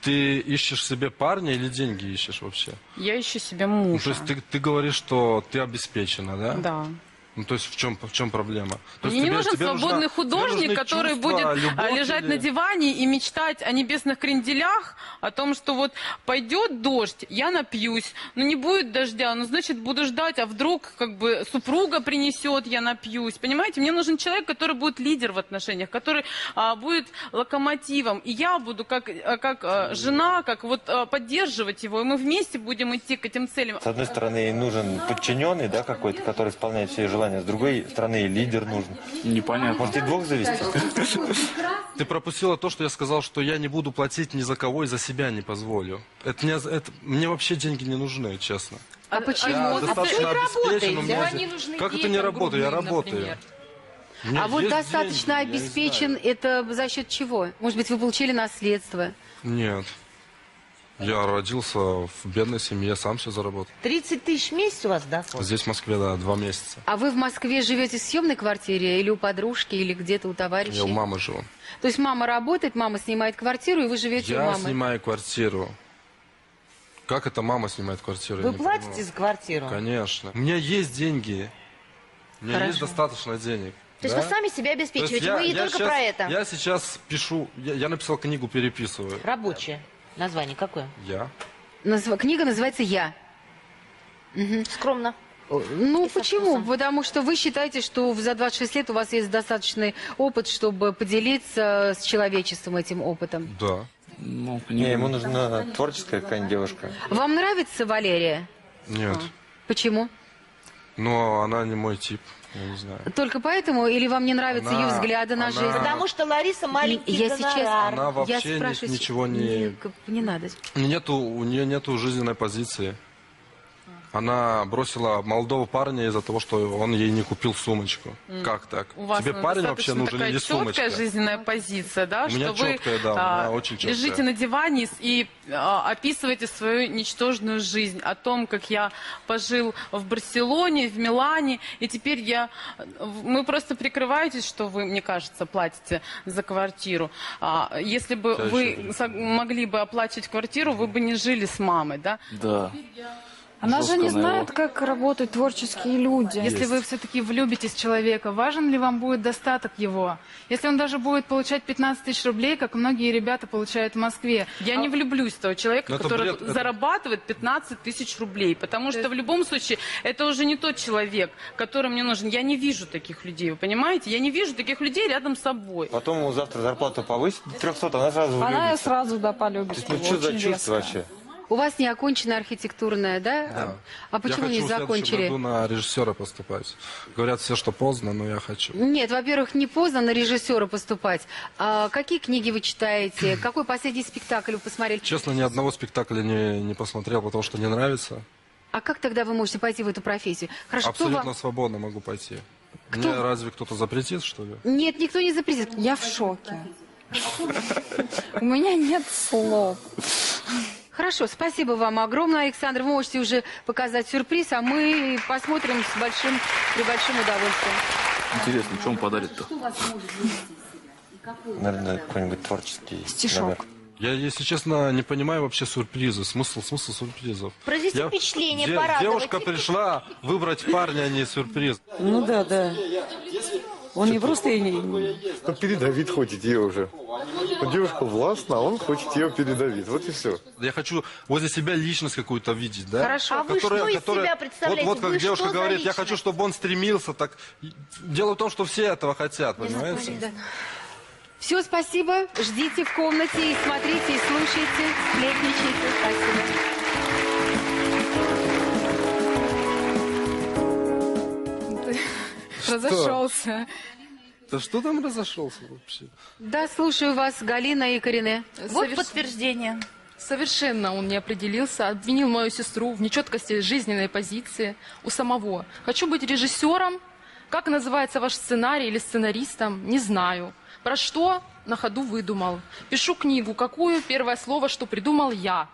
ты ищешь себе парня или деньги ищешь вообще? Я ищу себе мужа. Ну, то есть ты, ты говоришь, что ты обеспечена, да? Да. Ну, то есть в чем, в чем проблема? То Мне есть не тебе, нужен тебе свободный нужна, художник, который чувства, будет любовь лежать или... на диване и мечтать о небесных кренделях, о том, что вот пойдет дождь, я напьюсь. Ну не будет дождя, ну значит буду ждать, а вдруг как бы супруга принесет, я напьюсь. Понимаете, мне нужен человек, который будет лидер в отношениях, который а, будет локомотивом. И я буду как, как а, жена, как вот а, поддерживать его, и мы вместе будем идти к этим целям. С одной стороны, ей нужен подчиненный, да, какой-то, который исполняет все желания. С другой стороны, лидер нужен. Непонятно. Может, и двух завести? Ты пропустила то, что я сказал, что я не буду платить ни за кого и за себя не позволю. Это, не, это мне вообще деньги не нужны, честно. А почему? Я А достаточно обеспечен, у меня Они здесь- нужны Как это детям не работаю? Я грудным, работаю. например. У меня А вот есть достаточно деньги, я не обеспечен, это за счет чего? Может быть, вы получили наследство? Нет. Я родился в бедной семье, сам все заработал. тридцать тысяч в месяц у вас доход? Здесь, в Москве, да, два месяца. А вы в Москве живете в съемной квартире или у подружки, или где-то у товарищей? Я у мамы живу. То есть мама работает, мама снимает квартиру, и вы живете у Я мамы? снимаю квартиру. Как это мама снимает квартиру? я Вы не платите понимаю. за квартиру? Конечно. У меня есть деньги. У меня Хорошо. есть достаточно денег. То есть да? вы сами себя То есть обеспечиваете, я- вы не я только сейчас- про это. Я сейчас пишу, я, я написал книгу, переписываю. Рабочее. Название какое? Я. Назва- Книга называется «Я». Скромно. Ну, И со почему? вкусом. Потому что вы считаете, что за двадцать шесть лет у вас есть достаточный опыт, чтобы поделиться с человечеством этим опытом. Да. Ну, Не, ему нужна творческая какая-нибудь девушка. Вам нравится Валерия? Нет. Почему? Но она не мой тип. Я не знаю. Только поэтому? Или вам не нравятся Она- ее взгляды на она- жизнь? Потому что Лариса маленький Я сейчас, гонорар. Она вообще я ни- спрашиваю, ничего не- не, не надо. Нету, у нее нету жизненной позиции. Она бросила молодого парня из-за того, что он ей не купил сумочку. Как так? У вас Тебе она парень вообще достаточно нужен такая или сумочка? четкая жизненная позиция, да, У меня что вы четкая, да, у а, меня очень четкая. лежите на диване и а, описываете свою ничтожную жизнь, о том, как я пожил в Барселоне, в Милане, и теперь я... Мы просто прикрываетесь, что вы, мне кажется, платите за квартиру. А, если бы Да, вы еще со- могли бы оплачивать квартиру, вы бы не жили с мамой, да? Да. Она же не Жестко, знает, как работают творческие люди. Если вы все-таки влюбитесь в человека, важен ли вам будет достаток его? Если он даже будет получать пятнадцать тысяч рублей, как многие ребята получают в Москве. Я А- не влюблюсь в того человека, Ну, это который бред, это- зарабатывает пятнадцать тысяч рублей. Потому что в любом случае это уже не тот человек, который мне нужен. Я не вижу таких людей, вы понимаете? Я не вижу таких людей рядом с собой. Потом ему завтра зарплату повысит до трехсот, она сразу Она влюбится. сразу, да, полюбит Ну его, что за очень чувство резко. вообще? У вас не окончена архитектурная, да? Да. А почему я не хочу в следующем закончили? году на режиссера поступать. Говорят все, что поздно, но я хочу. Нет, во-первых, не поздно на режиссера поступать. А какие книги вы читаете? Какой последний спектакль вы посмотрели? Честно, ни одного спектакля не, не посмотрел, потому что не нравится. А как тогда вы можете пойти в эту профессию? Хорошо, кто Абсолютно вам- свободно могу пойти. Кто? Мне разве кто-то запретит, что ли? Нет, никто не запретит. Я в шоке. У меня нет слов. Хорошо, спасибо вам огромное, Александр. Вы можете уже показать сюрприз, а мы посмотрим с большим, при большим удовольствием. Интересно, что он подарит-то? Наверное, какой-нибудь творческий Стишок. номер. Я, если честно, не понимаю вообще сюрпризы, смысл, смысл сюрпризов. Произвести Я- впечатление, де- порадовать. Девушка пришла выбрать парня, а не сюрприз. Ну да, да. Он не просто... и не- Ну, передавить хочет ее уже. Ну, девушка властна, а он хочет ее передавить. Вот и все. Я хочу возле себя личность какую-то видеть, да? Хорошо. А вы что из себя представляете? Вот, вот как Вы девушка что за говорит, я личность? хочу, чтобы он стремился, так... Дело в том, что все этого хотят, понимаете? Все, спасибо. Ждите в комнате и смотрите, и слушайте, сплетничайте. Спасибо. Разошелся. Да что там разошелся вообще? Да, слушаю вас, Галина и Корине. Вот Соверш- подтверждение. Совершенно он не определился, обвинил мою сестру в нечеткости жизненной позиции у самого. Хочу быть режиссером. Как называется ваш сценарий или сценаристом, не знаю. Про что на ходу выдумал. Пишу книгу, какую первое слово, что придумал я.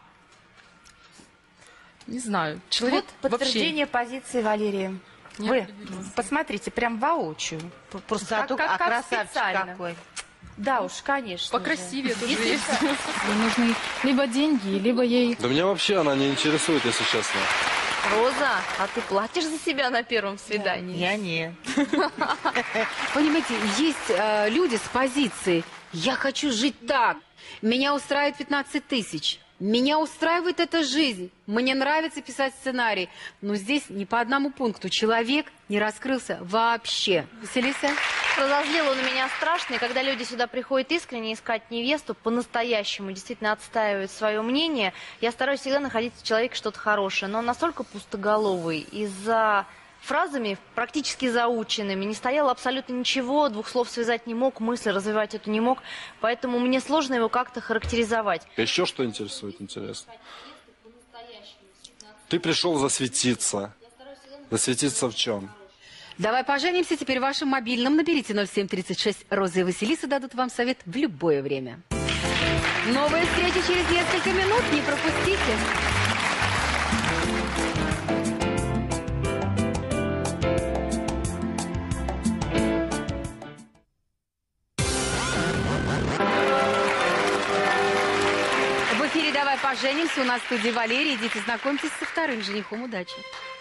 Не знаю. Человек Вот подтверждение позиции Валерии. Не Вы определился. посмотрите, прям воочию. Просто Зато как, а как красавчик специально. какой. Да уж, конечно. Покрасивее же. тоже Если есть. это- Ей нужны либо деньги, либо ей... Да меня вообще она не интересует, если честно. Роза, а ты платишь за себя на первом свидании? Я не. Понимаете, есть э, люди с позицией «я хочу жить так, меня устраивает пятнадцать тысяч». Меня устраивает эта жизнь. Мне нравится писать сценарий. Но здесь не по одному пункту. Человек не раскрылся вообще. Василиса? Разозлил он меня страшно, и когда люди сюда приходят искренне искать невесту, по-настоящему действительно отстаивают свое мнение, я стараюсь всегда находить в человеке что-то хорошее. Но он настолько пустоголовый, из-за фразами практически заученными, не стояло абсолютно ничего, двух слов связать не мог, мысль развивать эту не мог, поэтому мне сложно его как-то характеризовать. Еще что интересует, интересно? Ты пришел засветиться. Засветиться в чем? Давай поженимся. Теперь в вашем мобильном наберите ноль семь тридцать шесть. Роза и Василиса дадут вам совет в любое время. Новая встреча через несколько минут. Не пропустите. В эфире «Давай поженимся». У нас в студии Валерия. Идите знакомьтесь со вторым женихом. Удачи.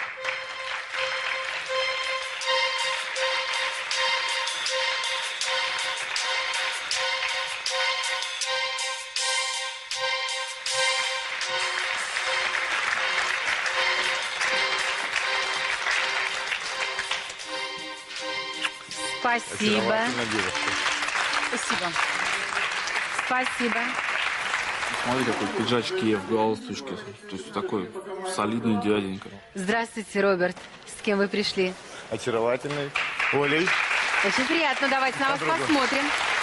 Спасибо. Спасибо. Спасибо. Смотри, какой в пиджачке, в галстучке. То есть такой солидный дяденька. Здравствуйте, Роберт. С кем вы пришли? Очаровательный. Олей. Очень приятно. Давайте на вас Подруга. посмотрим.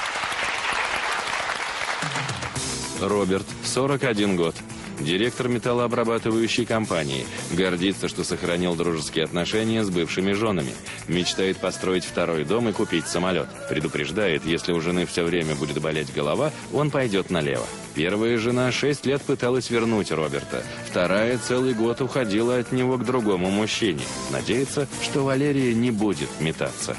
Роберт, сорок один год. Директор металлообрабатывающей компании. Гордится, что сохранил дружеские отношения с бывшими женами. Мечтает построить второй дом и купить самолет. Предупреждает, если у жены все время будет болеть голова, он пойдет налево. Первая жена шесть лет пыталась вернуть Роберта. Вторая целый год уходила от него к другому мужчине. Надеется, что Валерия не будет метаться.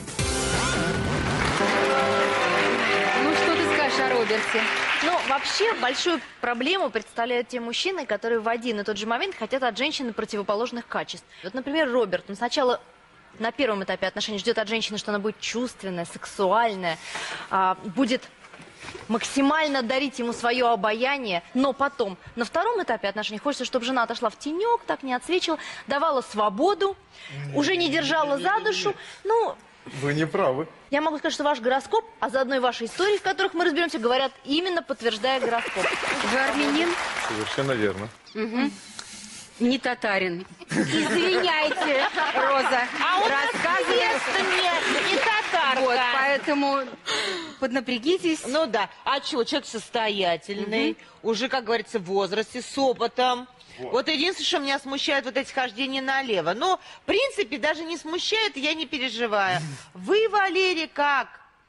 Ну, что ты скажешь о Роберте? Ну, вообще, большую проблему представляют те мужчины, которые в один и тот же момент хотят от женщины противоположных качеств. Вот, например, Роберт, он сначала на первом этапе отношений ждет от женщины, что она будет чувственная, сексуальная, а, будет максимально дарить ему свое обаяние, но потом на втором этапе отношений хочется, чтобы жена отошла в тенек, так не отсвечивала, давала свободу, уже не держала за душу. Ну, Вы не правы. я могу сказать, что ваш гороскоп, а заодно и ваши истории, в которых мы разберемся, говорят именно подтверждая гороскоп. Вы армянин? Совершенно верно. Угу. Не татарин. Извиняйте, Роза. А у нас Рассказывай. невеста не, не татарка. Вот, поэтому поднапрягитесь. Ну да. А что, человек состоятельный, уже, как говорится, в возрасте, с опытом. Вот. вот единственное, что меня смущает, вот эти хождения налево. Но, в принципе, даже не смущает, я не переживаю. Вы, Валерий, как?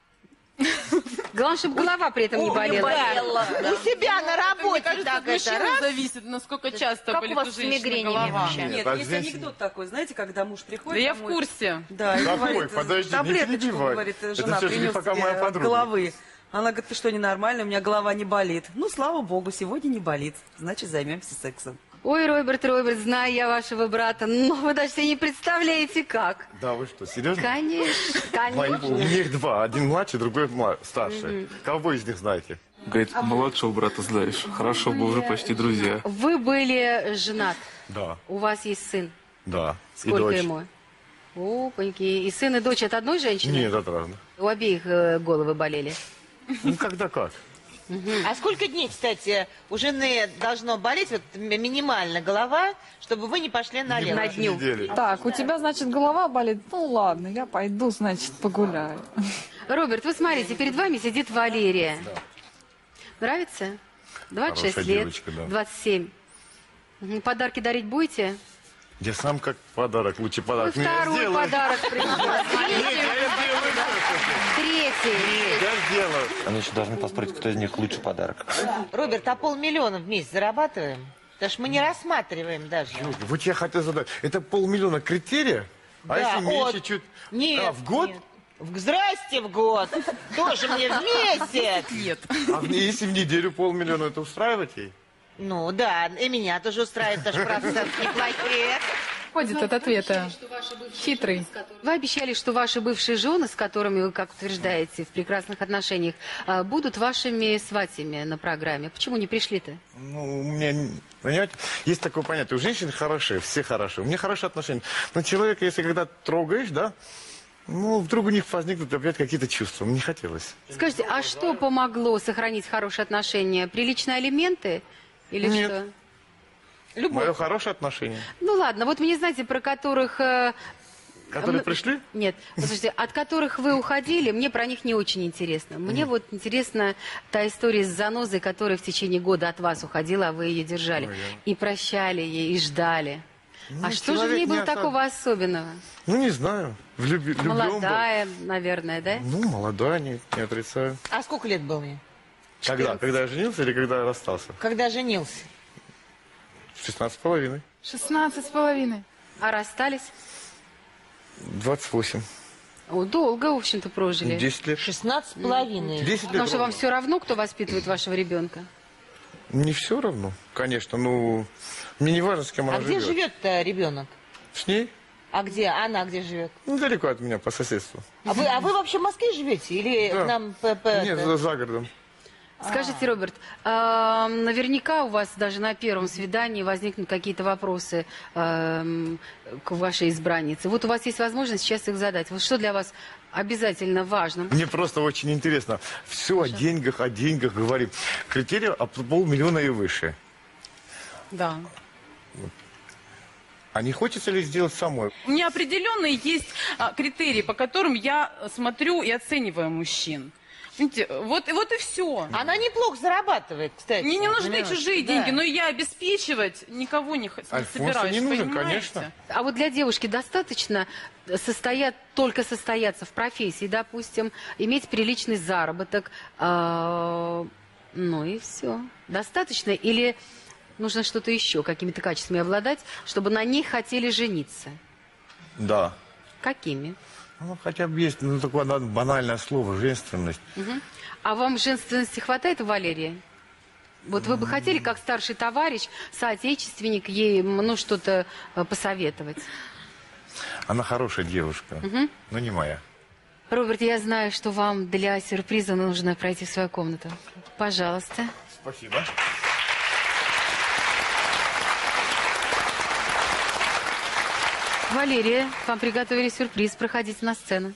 Главное, чтобы голова при этом не болела. Да. У себя на работе Мне кажется, так от это. мужчины Раз. зависит, насколько часто Как болит у вас у с женщины мигренями голова. вообще? Нет, Нет, а есть здесь- анекдот такой, знаете, когда муж приходит Да я в домой, курсе. Да, и Какой? говорит, Подожди, не таблеточку, перебивай. говорит, Это жена всё же не принес пока тебе моя от подруга. головы. Она говорит, ты что, ненормально, у меня голова не болит. Ну, слава богу, сегодня не болит. Значит, займемся сексом. Ой, Роберт, Роберт, знаю я вашего брата, но вы даже себе не представляете, как. Да, вы что, серьезно? Конечно, Мои- конечно. у них два. Один младший, другой мла- старший. Кого из них знаете? Говорит, младшего брата знаешь. Хорошо, мы уже почти друзья. Вы были женат, Да, у вас есть сын. да. И Сколько дочь. ему? Опаньки. И сын, и дочь от одной женщины? Нет, от разных. У обеих э, головы болели. Ну, когда как. А сколько дней, кстати, у жены должно болеть, вот ми- минимально голова, чтобы вы не пошли налево? На дню. Недели. Так, у тебя, значит, голова болит? Ну ладно, я пойду, значит, погуляю. Роберт, вы смотрите, перед вами сидит Валерия. Нравится? двадцать шесть Хорошая лет, девочка, да. двадцать семь. Мгм. Подарки дарить будете? Я сам как подарок, лучший Вы подарок. Мне второй сделаю. подарок принесла. Третий. Я сделаю. Они еще должны поспорить, кто из них лучший подарок. Роберт, а полмиллиона в месяц зарабатываем? Потому что мы не рассматриваем даже. Вы тебе хотите задать, это полмиллиона критерия? А Да, если меньше от- чуть... Нет, А, в год? нет. В здрасте в год. Тоже мне вместе. Нет. А в- если в неделю полмиллиона, это устраивать ей? Ну да, и меня тоже устраивает, даже процент неплохие. Ходит от ответа. Хитрый. Вы обещали, что ваши бывшие жены, с которыми вы, как утверждаете, в прекрасных отношениях, а, будут вашими сватьями на программе. Почему не пришли-то? Ну, у меня, понимаете, есть такое понятие. У женщин хорошие, все хорошие. У меня хорошие отношения. Но человека, если когда трогаешь, да, ну, вдруг у них возникнут опять какие-то чувства. Мне не хотелось. Скажите, а что помогло сохранить хорошие отношения? Приличные алименты? Или Нет. что? Мое хорошее отношение. Ну ладно, вот мне, знаете, про которых... э, Которые м, пришли? Нет, послушайте, от которых вы уходили, мне про них не очень интересно. Мне вот интересна та история с занозой, которая в течение года от вас уходила, а вы ее держали. Ой, И прощали ей, и ждали. Ну, а что же в человек ней не было особ- такого особенного? Ну, не знаю. Влюби... влюблен был. Молодая, наверное, да? Ну, молодая, не, не отрицаю. А сколько лет было мне? Когда? Когда я женился или когда я расстался? Когда женился? шестнадцать с половиной. шестнадцать с половиной. А расстались? двадцать восемь. О, долго, в общем-то, прожили. десять лет. шестнадцать с половиной. десять лет. Потому что вам ровно. все равно, кто воспитывает вашего ребенка? Не все равно, конечно. Ну, мне не важно, с кем она А где живет. живет-то ребенок? С ней? А где? Она где живет? Ну, далеко от меня, по соседству. А вы, а вы вообще в Москве живете? Или Да. к нам по, по- Нет, это? за, за городом. Скажите, Роберт, а, наверняка у вас даже на первом свидании возникнут какие-то вопросы эм, к вашей избраннице. Вот у вас есть возможность сейчас их задать. Вот что для вас обязательно важно? Мне просто очень интересно. Все о деньгах, о деньгах говорим. Критерий от полмиллиона и выше. Да. А не хочется ли сделать самой? У меня определенные есть а, критерии, по которым я смотрю и оцениваю мужчин. Видите, вот, вот и все. Она неплохо зарабатывает, кстати. Мне не нужны понимаешь? чужие Да. деньги, но я обеспечивать никого не, х- не Альфонсу собираюсь. не нужен, понимаете? конечно. А вот для девушки достаточно состоят, только состояться в профессии, допустим, иметь приличный заработок, а, ну и все. Достаточно? Или нужно что-то еще, какими-то качествами обладать, чтобы на ней хотели жениться? Да. Какими? Ну, хотя бы есть ну, такое одно банальное слово, женственность. Мгм. А вам женственности хватает у Валерии? Вот вы бы хотели, как старший товарищ, соотечественник, ей ну, что-то э, посоветовать? Она хорошая девушка, Мгм. но не моя. Роберт, я знаю, что вам для сюрприза нужно пройти в свою комнату. Пожалуйста. Спасибо. Валерия, вам приготовили сюрприз. Проходите на сцену.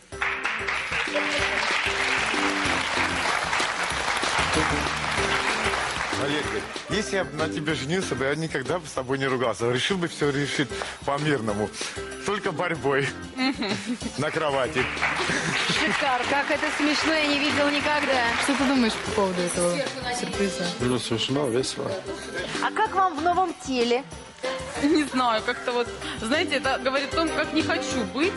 Валерий, если я бы на тебе женился, бы я никогда бы с тобой не ругался. Решил бы все решить по-мирному. Только борьбой. На кровати. Шикар, как это смешно, я не видела никогда. Что ты думаешь по поводу этого сюрприза? Ну, смешно, весело. А как вам в новом теле? Не знаю, как-то вот, знаете, это говорит о том, как не хочу быть.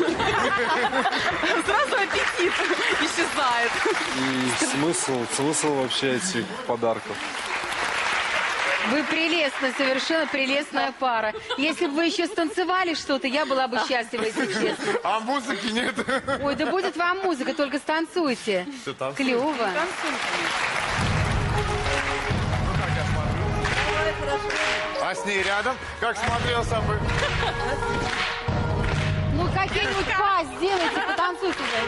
Сразу аппетит исчезает. И смысл, смысл вообще этих подарков. Вы прелестная, совершенно прелестная пара. Если бы вы еще станцевали что-то, я была бы счастлива, если честно. А музыки нет. Ой, да будет вам музыка, только станцуйте. Все там. Клево. А с ней рядом? Как смотрелся бы? Ну, какие-нибудь па сделайте, потанцуйте же.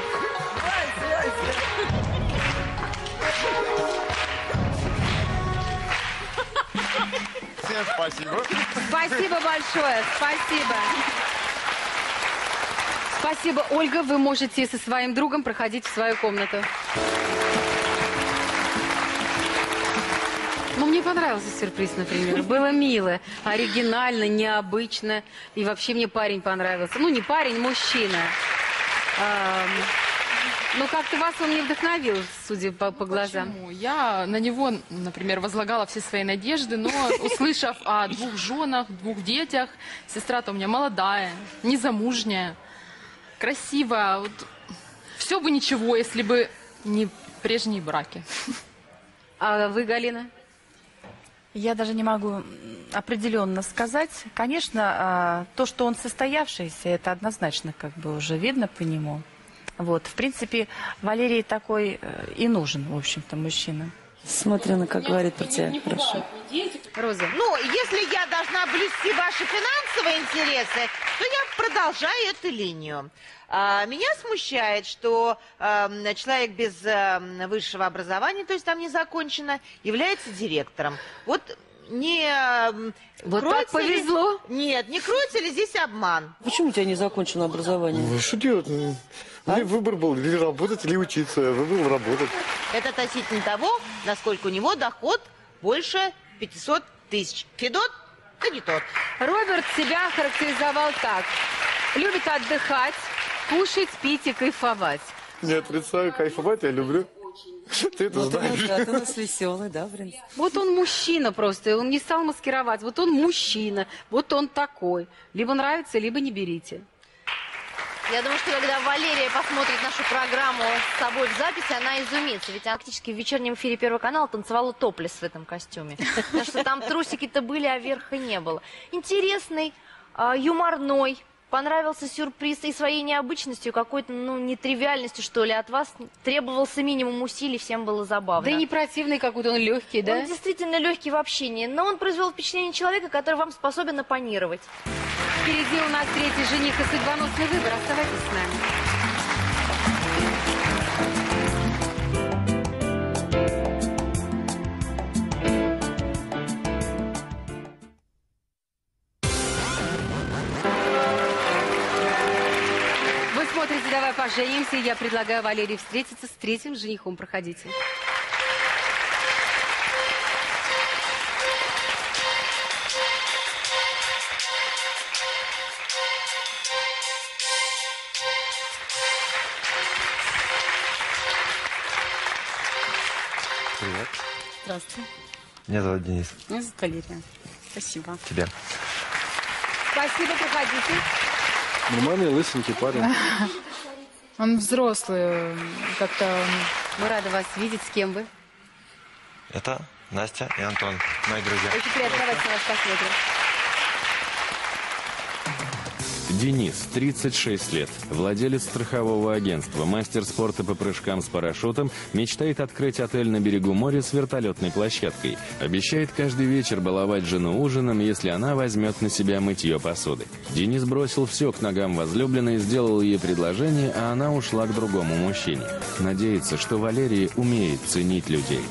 Всем спасибо. Спасибо большое, спасибо. Спасибо, Ольга. Вы можете со своим другом проходить в свою комнату. Ну, мне понравился сюрприз, например. Было мило, оригинально, необычно. И вообще мне парень понравился. Ну, не парень, мужчина. Ам, Ну, как-то вас он не вдохновил, судя по, по глазам. Почему? Я на него, например, возлагала все свои надежды, но услышав о двух женах, двух детях, сестра-то у меня молодая, незамужняя, красивая. Вот, все бы ничего, если бы не прежние браки. А вы, Галина? Я даже не могу определенно сказать. Конечно, а, то, что он состоявшийся, это однозначно как бы уже видно по нему. Вот, в принципе, Валерий такой э, и нужен, в общем-то, мужчина. Смотря на, как говорит про тебя, хорошо. Роза. Ну, если я должна блюсти ваши финансовые интересы, то я продолжаю эту линию. А, меня смущает, что э, человек без э, высшего образования, то есть там не закончено, является директором. Вот не... Э, вот так повезло? Ли... Нет, не кроется ли здесь обман? Почему у тебя не закончено образование? Ну, что делать? А? Выбор был или работать, или учиться. Выбрал работать. Это относительно того, насколько у него доход больше пятисот тысяч. Федот, да не тот. Роберт себя характеризовал так. Любит отдыхать, кушать, пить и кайфовать. Не отрицаю, кайфовать я люблю. Ты это ну, знаешь. Ты, да, ты у нас веселый, да, в принципе. Вот он мужчина просто, он не стал маскировать. Вот он мужчина, вот он такой. Либо нравится, либо не берите. Я думаю, что когда Валерия посмотрит нашу программу с собой в записи, она изумится. Ведь она практически в вечернем эфире Первого канала танцевала топлес в этом костюме. Потому что там трусики-то были, а верха не было. Интересный, юморной. Понравился сюрприз и своей необычностью, какой-то, ну, нетривиальностью, что ли, от вас. Требовался минимум усилий, всем было забавно. Да и не противный какой-то, он легкий, да? Он действительно легкий в общении, но он произвел впечатление человека, который вам способен оппонировать. Впереди у нас третий жених и судьбоносный выбор. Оставайтесь с нами. Смотрите, давай поженимся. Я предлагаю Валерии встретиться с третьим женихом. Проходите. Привет. Здравствуй. Меня зовут Денис. Меня зовут Валерия. Спасибо. Тебя. Спасибо, проходите. Нормальный лысенький парень. Он взрослый, как-то... Мы рады вас видеть. С кем вы? Это Настя и Антон, мои друзья. Очень приятно. Давайте на вас посмотрим. Денис, тридцать шесть лет, владелец страхового агентства, мастер спорта по прыжкам с парашютом, мечтает открыть отель на берегу моря с вертолетной площадкой. Обещает каждый вечер баловать жену ужином, если она возьмет на себя мытье посуды. Денис бросил все к ногам возлюбленной, сделал ей предложение, а она ушла к другому мужчине. Надеется, что Валерия умеет ценить людей.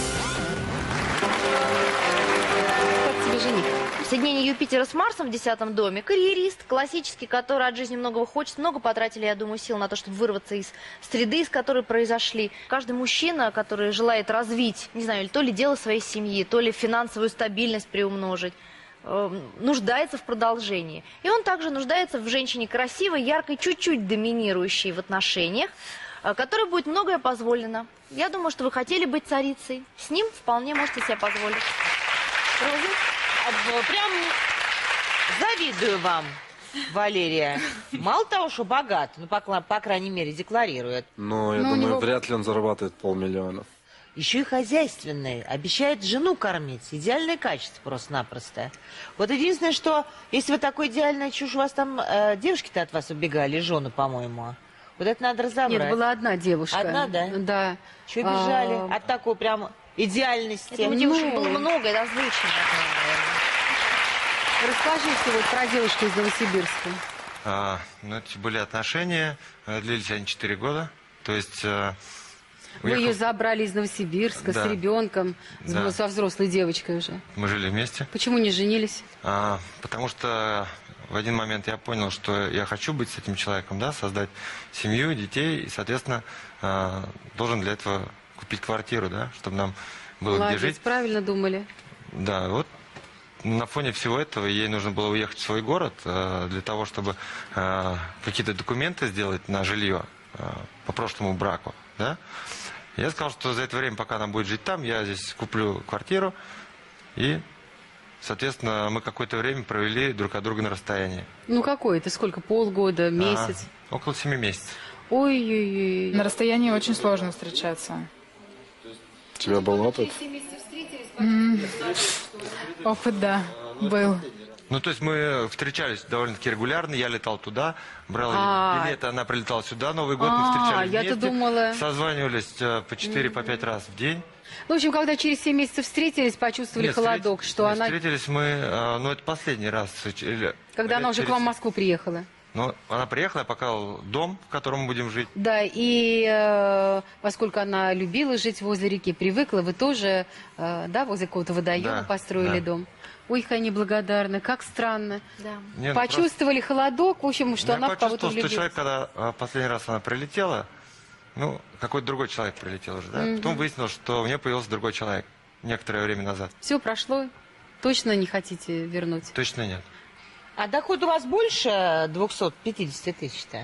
Как тебе жених? Соединение Юпитера с Марсом в десятом доме. Карьерист, классический, который от жизни многого хочет. Много потратили, я думаю, сил на то, чтобы вырваться из среды, из которой произошли. Каждый мужчина, который желает развить, не знаю, то ли дело своей семьи, то ли финансовую стабильность приумножить, э, нуждается в продолжении. И он также нуждается в женщине красивой, яркой, чуть-чуть доминирующей в отношениях, э, которой будет многое позволено. Я думаю, что вы хотели быть царицей. С ним вполне можете себе позволить. Роза? Прям завидую вам, Валерия. Мало того, что богат, ну, по, по крайней мере, декларирует. Но я Ну, у думаю, него- вряд ли он зарабатывает полмиллиона. Еще и хозяйственный. Обещает жену кормить. Идеальное качество просто-напросто. Вот единственное, что, если вы такой идеальная чушь, у вас там э, девушки-то от вас убегали, жены, по-моему. Вот это надо разобрать. Нет, была одна девушка. Одна, да? Да. Чего бежали? А, От такой прям идеальности. Это у девушек Ну. было много, это озвучено. Расскажите вот про девушку из Новосибирска. А, ну, это были отношения, э, длились они четыре года. То есть... э, Вы уехал- ее забрали из Новосибирска Да. с ребенком, с- Да. со взрослой девочкой уже. Мы жили вместе. Почему не женились? А, потому что в один момент я понял, что я хочу быть с этим человеком, да, создать семью, детей, и, соответственно, а, должен для этого купить квартиру, да, чтобы нам было Молодец, где жить. правильно думали. Да, вот на фоне всего этого ей нужно было уехать в свой город а, для того, чтобы а, какие-то документы сделать на жилье а, по прошлому браку, да. Я сказал, что за это время, пока она будет жить там, я здесь куплю квартиру, и, соответственно, мы какое-то время провели друг от друга на расстоянии. Ну какой это? Сколько? Полгода, месяц? А, около семи месяцев. Ой-ой-ой. На расстоянии очень сложно встречаться. У тебя был опыт? М, Опыт, да, был. Ну, то есть мы встречались довольно-таки регулярно, я летал туда, брал А. билеты, она прилетала сюда, Новый год, мы А, встречались я-то вместе, думала. созванивались э, по четыре, по пять раз в день. Ну, в общем, когда через семь месяцев встретились, почувствовали Нет, холодок, встреч- что нет, она... Встретились мы, э, ну, это последний раз. э, или- Когда она лет уже к через- вам в Москву приехала. Ну, она приехала, я показал дом, в котором мы будем жить. Да, и э, поскольку она любила жить возле реки, привыкла, вы тоже, э, да, возле какого-то водоема Да, построили да. дом. Ой, какая неблагодарна, как странно. Да. Не, ну, Почувствовали холодок, в общем, что Я она в кого-то почувствовал, что влюбилась. человек, когда а, последний раз она прилетела, ну, какой-то другой человек прилетел уже, да? Мгм. Потом выяснилось, что у меня появился другой человек некоторое время назад. Все прошло, точно не хотите вернуть? Точно нет. А доход у вас больше двухсот пятидесяти тысяч-то?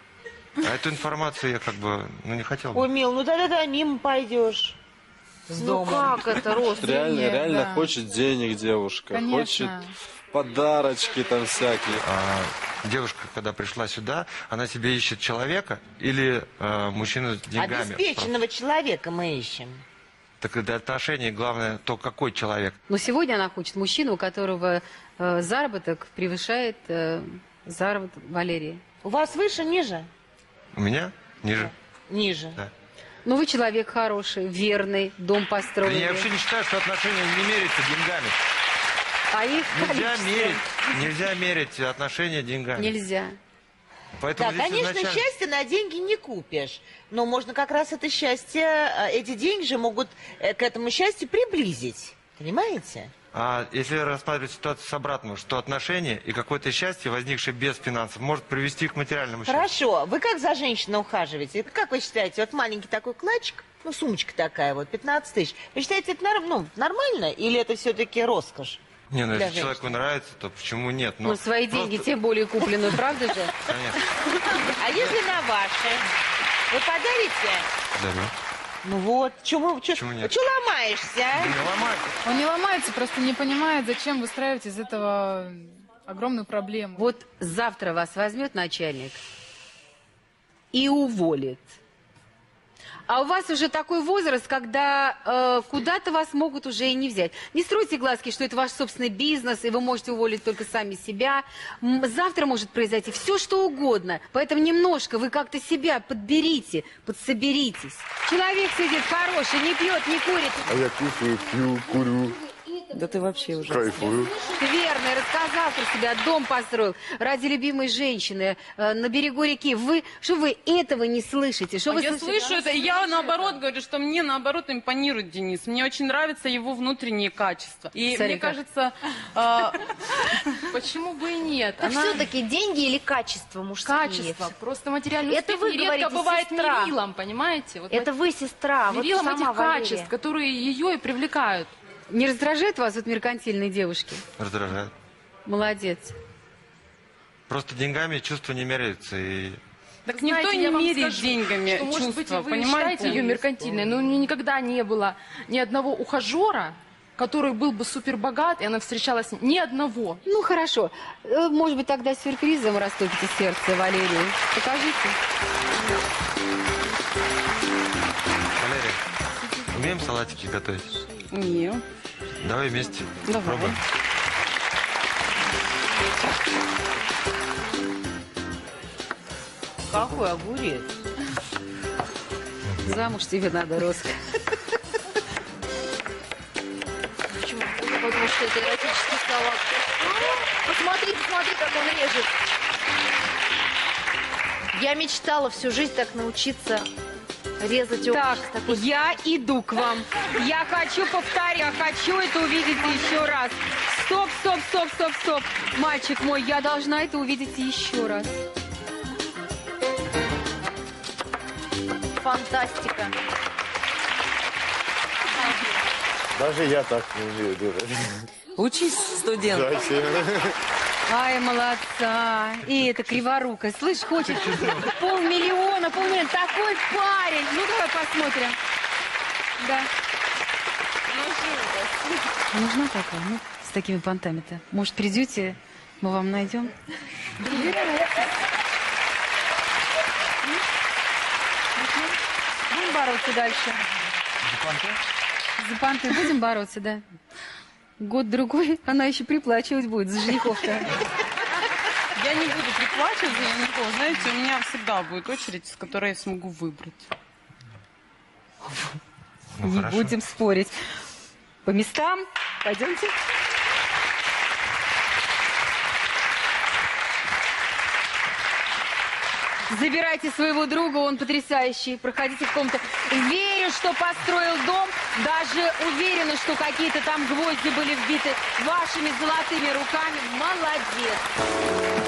А эту информацию я как бы, ну, не хотел бы. Ой, мил, ну да-да-да, мимо пойдешь. С Ну домом. как это, Рос? Реально, Нет, реально да. хочет денег девушка. Конечно. Хочет подарочки там всякие. А, девушка, когда пришла сюда, она себе ищет человека или э, мужчину с деньгами? Обеспеченного человека мы ищем. Так для отношений главное то, какой человек. Но сегодня она хочет мужчину, у которого э, заработок превышает э, заработок Валерии. У вас выше, ниже? У меня ниже. Ниже. Да. Ну, вы человек хороший, верный, дом построили. Я вообще не считаю, что отношения не меряются деньгами. А их Нельзя количество. мерить, нельзя мерить отношения деньгами. Нельзя. Поэтому Да, здесь конечно, изначально- счастье на деньги не купишь. Но можно как раз это счастье, э, эти деньги же могут э, к этому счастью приблизить. Понимаете? А если рассматривать ситуацию с обратным, что отношения и какое-то счастье, возникшее без финансов, может привести к материальному счастью? Хорошо. Вы как за женщиной ухаживаете? Как вы считаете, вот маленький такой кладчик, ну, сумочка такая вот, пятнадцать тысяч. Вы считаете, это норм- ну, нормально или это все-таки роскошь? Не, ну для если человеку нравится, то почему нет? Ну, свои просто- деньги, тем более купленную, правда же? Конечно. А если на ваши? Вы подарите? Дарю. Ну вот, чему, чё, Почему нет? чё ломаешься, а? Не ломай. Он не ломается, просто не понимает, зачем выстраивать из этого огромную проблему. Вот завтра вас возьмет начальник и уволит. А у вас уже такой возраст, когда э, куда-то вас могут уже и не взять. Не стройте глазки, что это ваш собственный бизнес, и вы можете уволить только сами себя. М, Завтра может произойти все, что угодно. Поэтому немножко вы как-то себя подберите, подсоберитесь. Человек сидит хороший, не пьет, не курит. А я кушаю, пью, курю, Да ты вообще уже... кайфую. Верно, рассказал про себя, дом построил ради любимой женщины э, на берегу реки. Вы, что вы этого не слышите? Что А вы я слышите? слышу это, и я наоборот говорю, что мне наоборот импонирует Денис. Мне очень нравятся его внутренние качества. И Смотри, мне как. кажется, а, Почему бы и нет? Так Она- все-таки деньги или качество мужские? Качество. Просто материальный Это успех вы нередко говорите, бывает сестра. мерилом, понимаете? Вот Это вы, сестра, вот мерилом сама этих Валерия. качеств, которые ее и привлекают. Не раздражает вас вот меркантильные девушки? Раздражает. Молодец. Просто деньгами чувства не меряются. И... так Знаете, никто я не вам меряет скажу, деньгами что, может быть, чувства, вы понимаете? считаете ее меркантильной, но у нее никогда не было ни одного ухажера, который был бы супер богат, и она встречалась с ним. Ни одного. Ну, хорошо. Э, Может быть, тогда сюрпризом растопите сердце Валерии. Покажите. Валерия, умеем салатики готовить? Не. Давай вместе Давай. попробуем. Какой огурец? Замуж тебе надо, Роска. Почему? Потому что это эротический салат. А, Посмотри, посмотри, как он режет. Я мечтала всю жизнь так научиться резать Так, овощи с такой... я иду к вам. Я хочу повторять, я хочу это увидеть еще раз. Стоп, стоп, стоп, стоп, стоп. Мальчик мой, я должна это увидеть еще раз. Фантастика. Даже я так не умею делать. Учись, студент. Зачем? Ай, молодца. И это криворукая. Слышь, хочет полмиллиона, полмиллиона. Такой парень. Ну, давай посмотрим. Да. Нужна такая, ну, с такими понтами-то. Может, придете, мы вам найдем? Будем бороться дальше. За понты будем бороться, да? Год-другой она еще приплачивать будет за женихов-то. Я не буду приплачивать за женихов. Знаете, у меня всегда будет очередь, с которой я смогу выбрать. Ну, Не хорошо. будем спорить. По местам. Пойдемте. Забирайте своего друга, он потрясающий. Проходите в комнату. Верю, что построил дом. Даже уверена, что какие-то там гвозди были вбиты вашими золотыми руками. Молодец.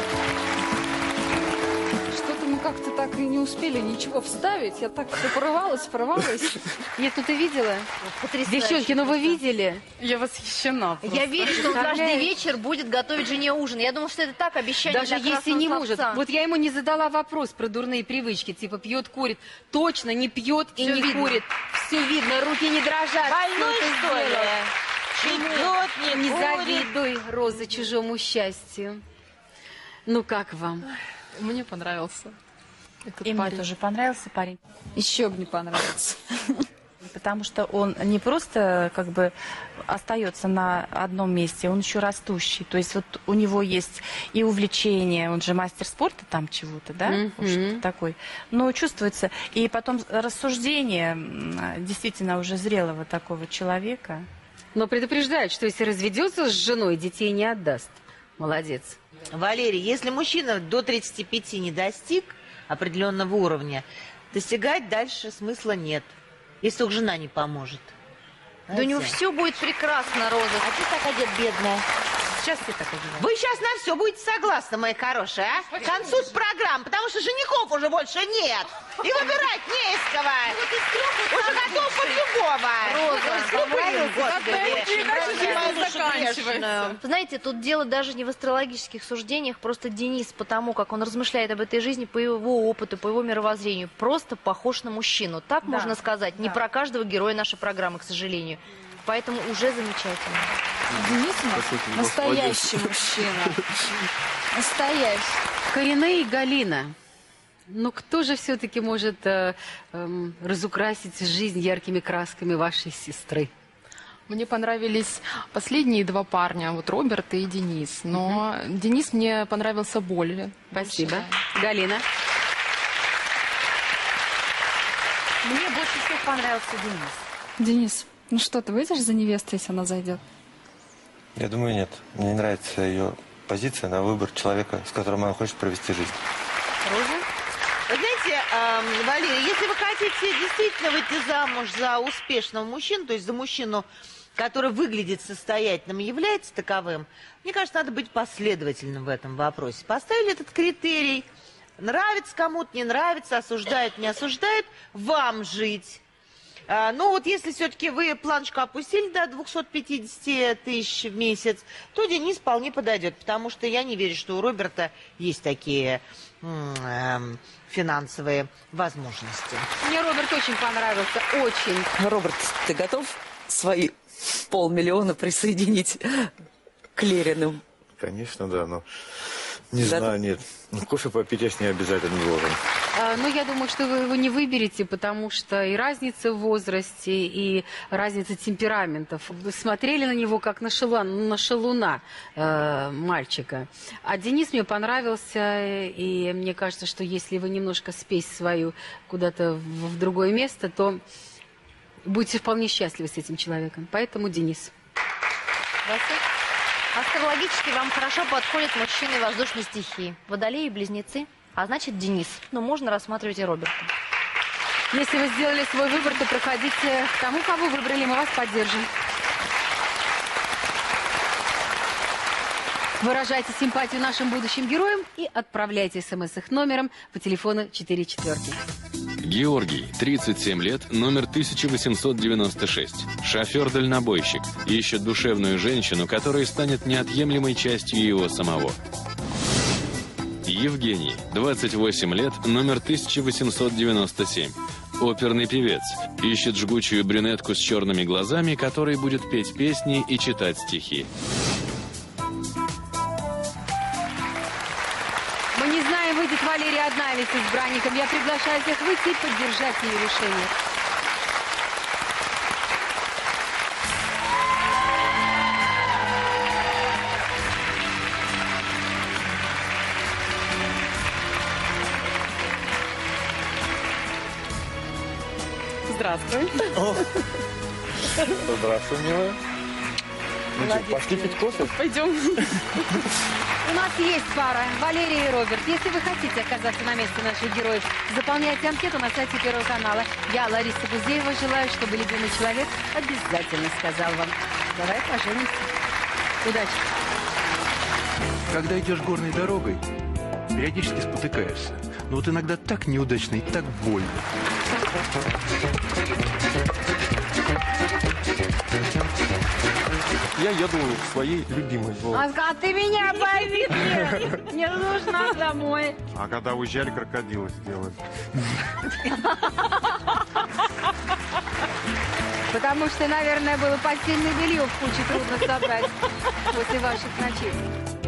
Что-то мы как-то так и не успели ничего вставить. Я так все порывалась, порывалась. Нет, ну ты видела? Потрясающе. Девчонки, ну вы видели? Я восхищена. Я верю, что он каждый вечер будет готовить жене ужин. Я думаю, что это так обещание Даже для если красного не словца. может. Вот я ему не задала вопрос про дурные привычки. Типа пьет, курит. Точно не пьет и Всё не видно. курит. Все видно, руки не дрожат. Больной, Всё это что ли? сделал. Не пьет, не Не курит. завидуй, Роза, чужому счастью. Ну как вам? Мне понравился этот И мне парень. тоже понравился парень. Еще бы не понравился. Потому что он не просто как бы остается на одном месте, он еще растущий. То есть вот у него есть и увлечение, он же мастер спорта там чего-то, да? Мгм. Вот что-то такой. Но чувствуется. И потом рассуждение м, действительно уже зрелого такого человека. Но предупреждают, что если разведется с женой, детей не отдаст. Молодец. Валерий, если мужчина до тридцати пяти не достиг определенного уровня, достигать дальше смысла нет, если только жена не поможет. Да у него Знаете? все будет прекрасно, Роза. А ты так одет, бедная. Сейчас все так говорят. Вы сейчас на все будете согласны, мои хорошие, а? К концу программы, потому что женихов уже больше нет. И выбирать не из кого. Уже готов под любого. Роза, С любым, Понравилось? Господи. Знаете, тут дело даже не в астрологических суждениях, просто Денис, потому как он размышляет об этой жизни, по его опыту, по его мировоззрению, просто похож на мужчину. Так Да, можно сказать. Не да. про каждого героя нашей программы, к сожалению. Поэтому уже замечательно. Денис у нас Какой-то настоящий мужчина. Настоящий. Корене и Галина. Ну кто же все-таки может э, эм, разукрасить жизнь яркими красками вашей сестры? Мне понравились последние два парня, вот Роберт и Денис. Но Денис мне понравился более. Спасибо. Больше. Галина? Мне больше всех понравился Денис. Денис, ну что, ты выйдешь за невесту, если она зайдет? Я думаю, нет. Мне не нравится ее позиция на выбор человека, с которым она хочет провести жизнь. Роза? Вы знаете, эм, Валерий, если вы хотите действительно выйти замуж за успешного мужчину, то есть за мужчину, который выглядит состоятельным и является таковым, мне кажется, надо быть последовательным в этом вопросе. Поставили этот критерий. Нравится кому-то, не нравится, осуждают, не осуждают. Вам жить. А, ну вот если все-таки вы планочку опустили до двухсот пятидесяти тысяч в месяц, то Денис вполне подойдет, потому что я не верю, что у Роберта есть такие м, эм, финансовые возможности. Мне Роберт очень понравился, очень. Роберт, ты готов свои полмиллиона присоединить к Лериным? Конечно, да, но не Да. знаю, нет. Ну, кофе попить я с ней обязательно должен. А, ну, я думаю, что вы его не выберете, потому что и разница в возрасте, и разница темпераментов. Вы смотрели на него как на, шелуна, на шелуна э, мальчика. А Денис мне понравился, и мне кажется, что если вы немножко спесь свою куда-то в, в другое место, то будете вполне счастливы с этим человеком. Поэтому Денис. Астрологически вам хорошо подходят мужчины воздушной стихии. Водолеи и близнецы. А значит, Денис. Но можно рассматривать и Роберта. Если вы сделали свой выбор, то проходите к тому, кого выбрали, мы вас поддержим. Выражайте симпатию нашим будущим героям и отправляйте смс их номером по телефону четыре четверки. Георгий, тридцать семь лет, номер тысяча восемьсот девяносто шесть. Шофер-дальнобойщик. Ищет душевную женщину, которая станет неотъемлемой частью его самого. Евгений, двадцать восемь лет, номер тысяча восемьсот девяносто семь. Оперный певец. Ищет жгучую брюнетку с черными глазами, которая будет петь песни и читать стихи. Мы не знаем, выйдет Валерия одна или с избранником. Я приглашаю всех выйти и поддержать ее решение. Здравствуй. Здравствуй, милая. Ну что, пошли пить кофе? Пойдем. У нас есть пара, Валерия и Роберт. Если вы хотите оказаться на месте наших героев, заполняйте анкету на сайте Первого канала. Я, Лариса Гузеева, желаю, чтобы любимый человек обязательно сказал вам: давай поженимся. Удачи! Когда идешь горной дорогой, периодически спотыкаешься. Но вот иногда так неудачно и так больно. Я еду в своей любимой Волге. А ты меня пойми, мне нужно домой. А когда уезжали, крокодилы сделали. Потому что, наверное, было постельное белье в куче трудно собрать после ваших ночей.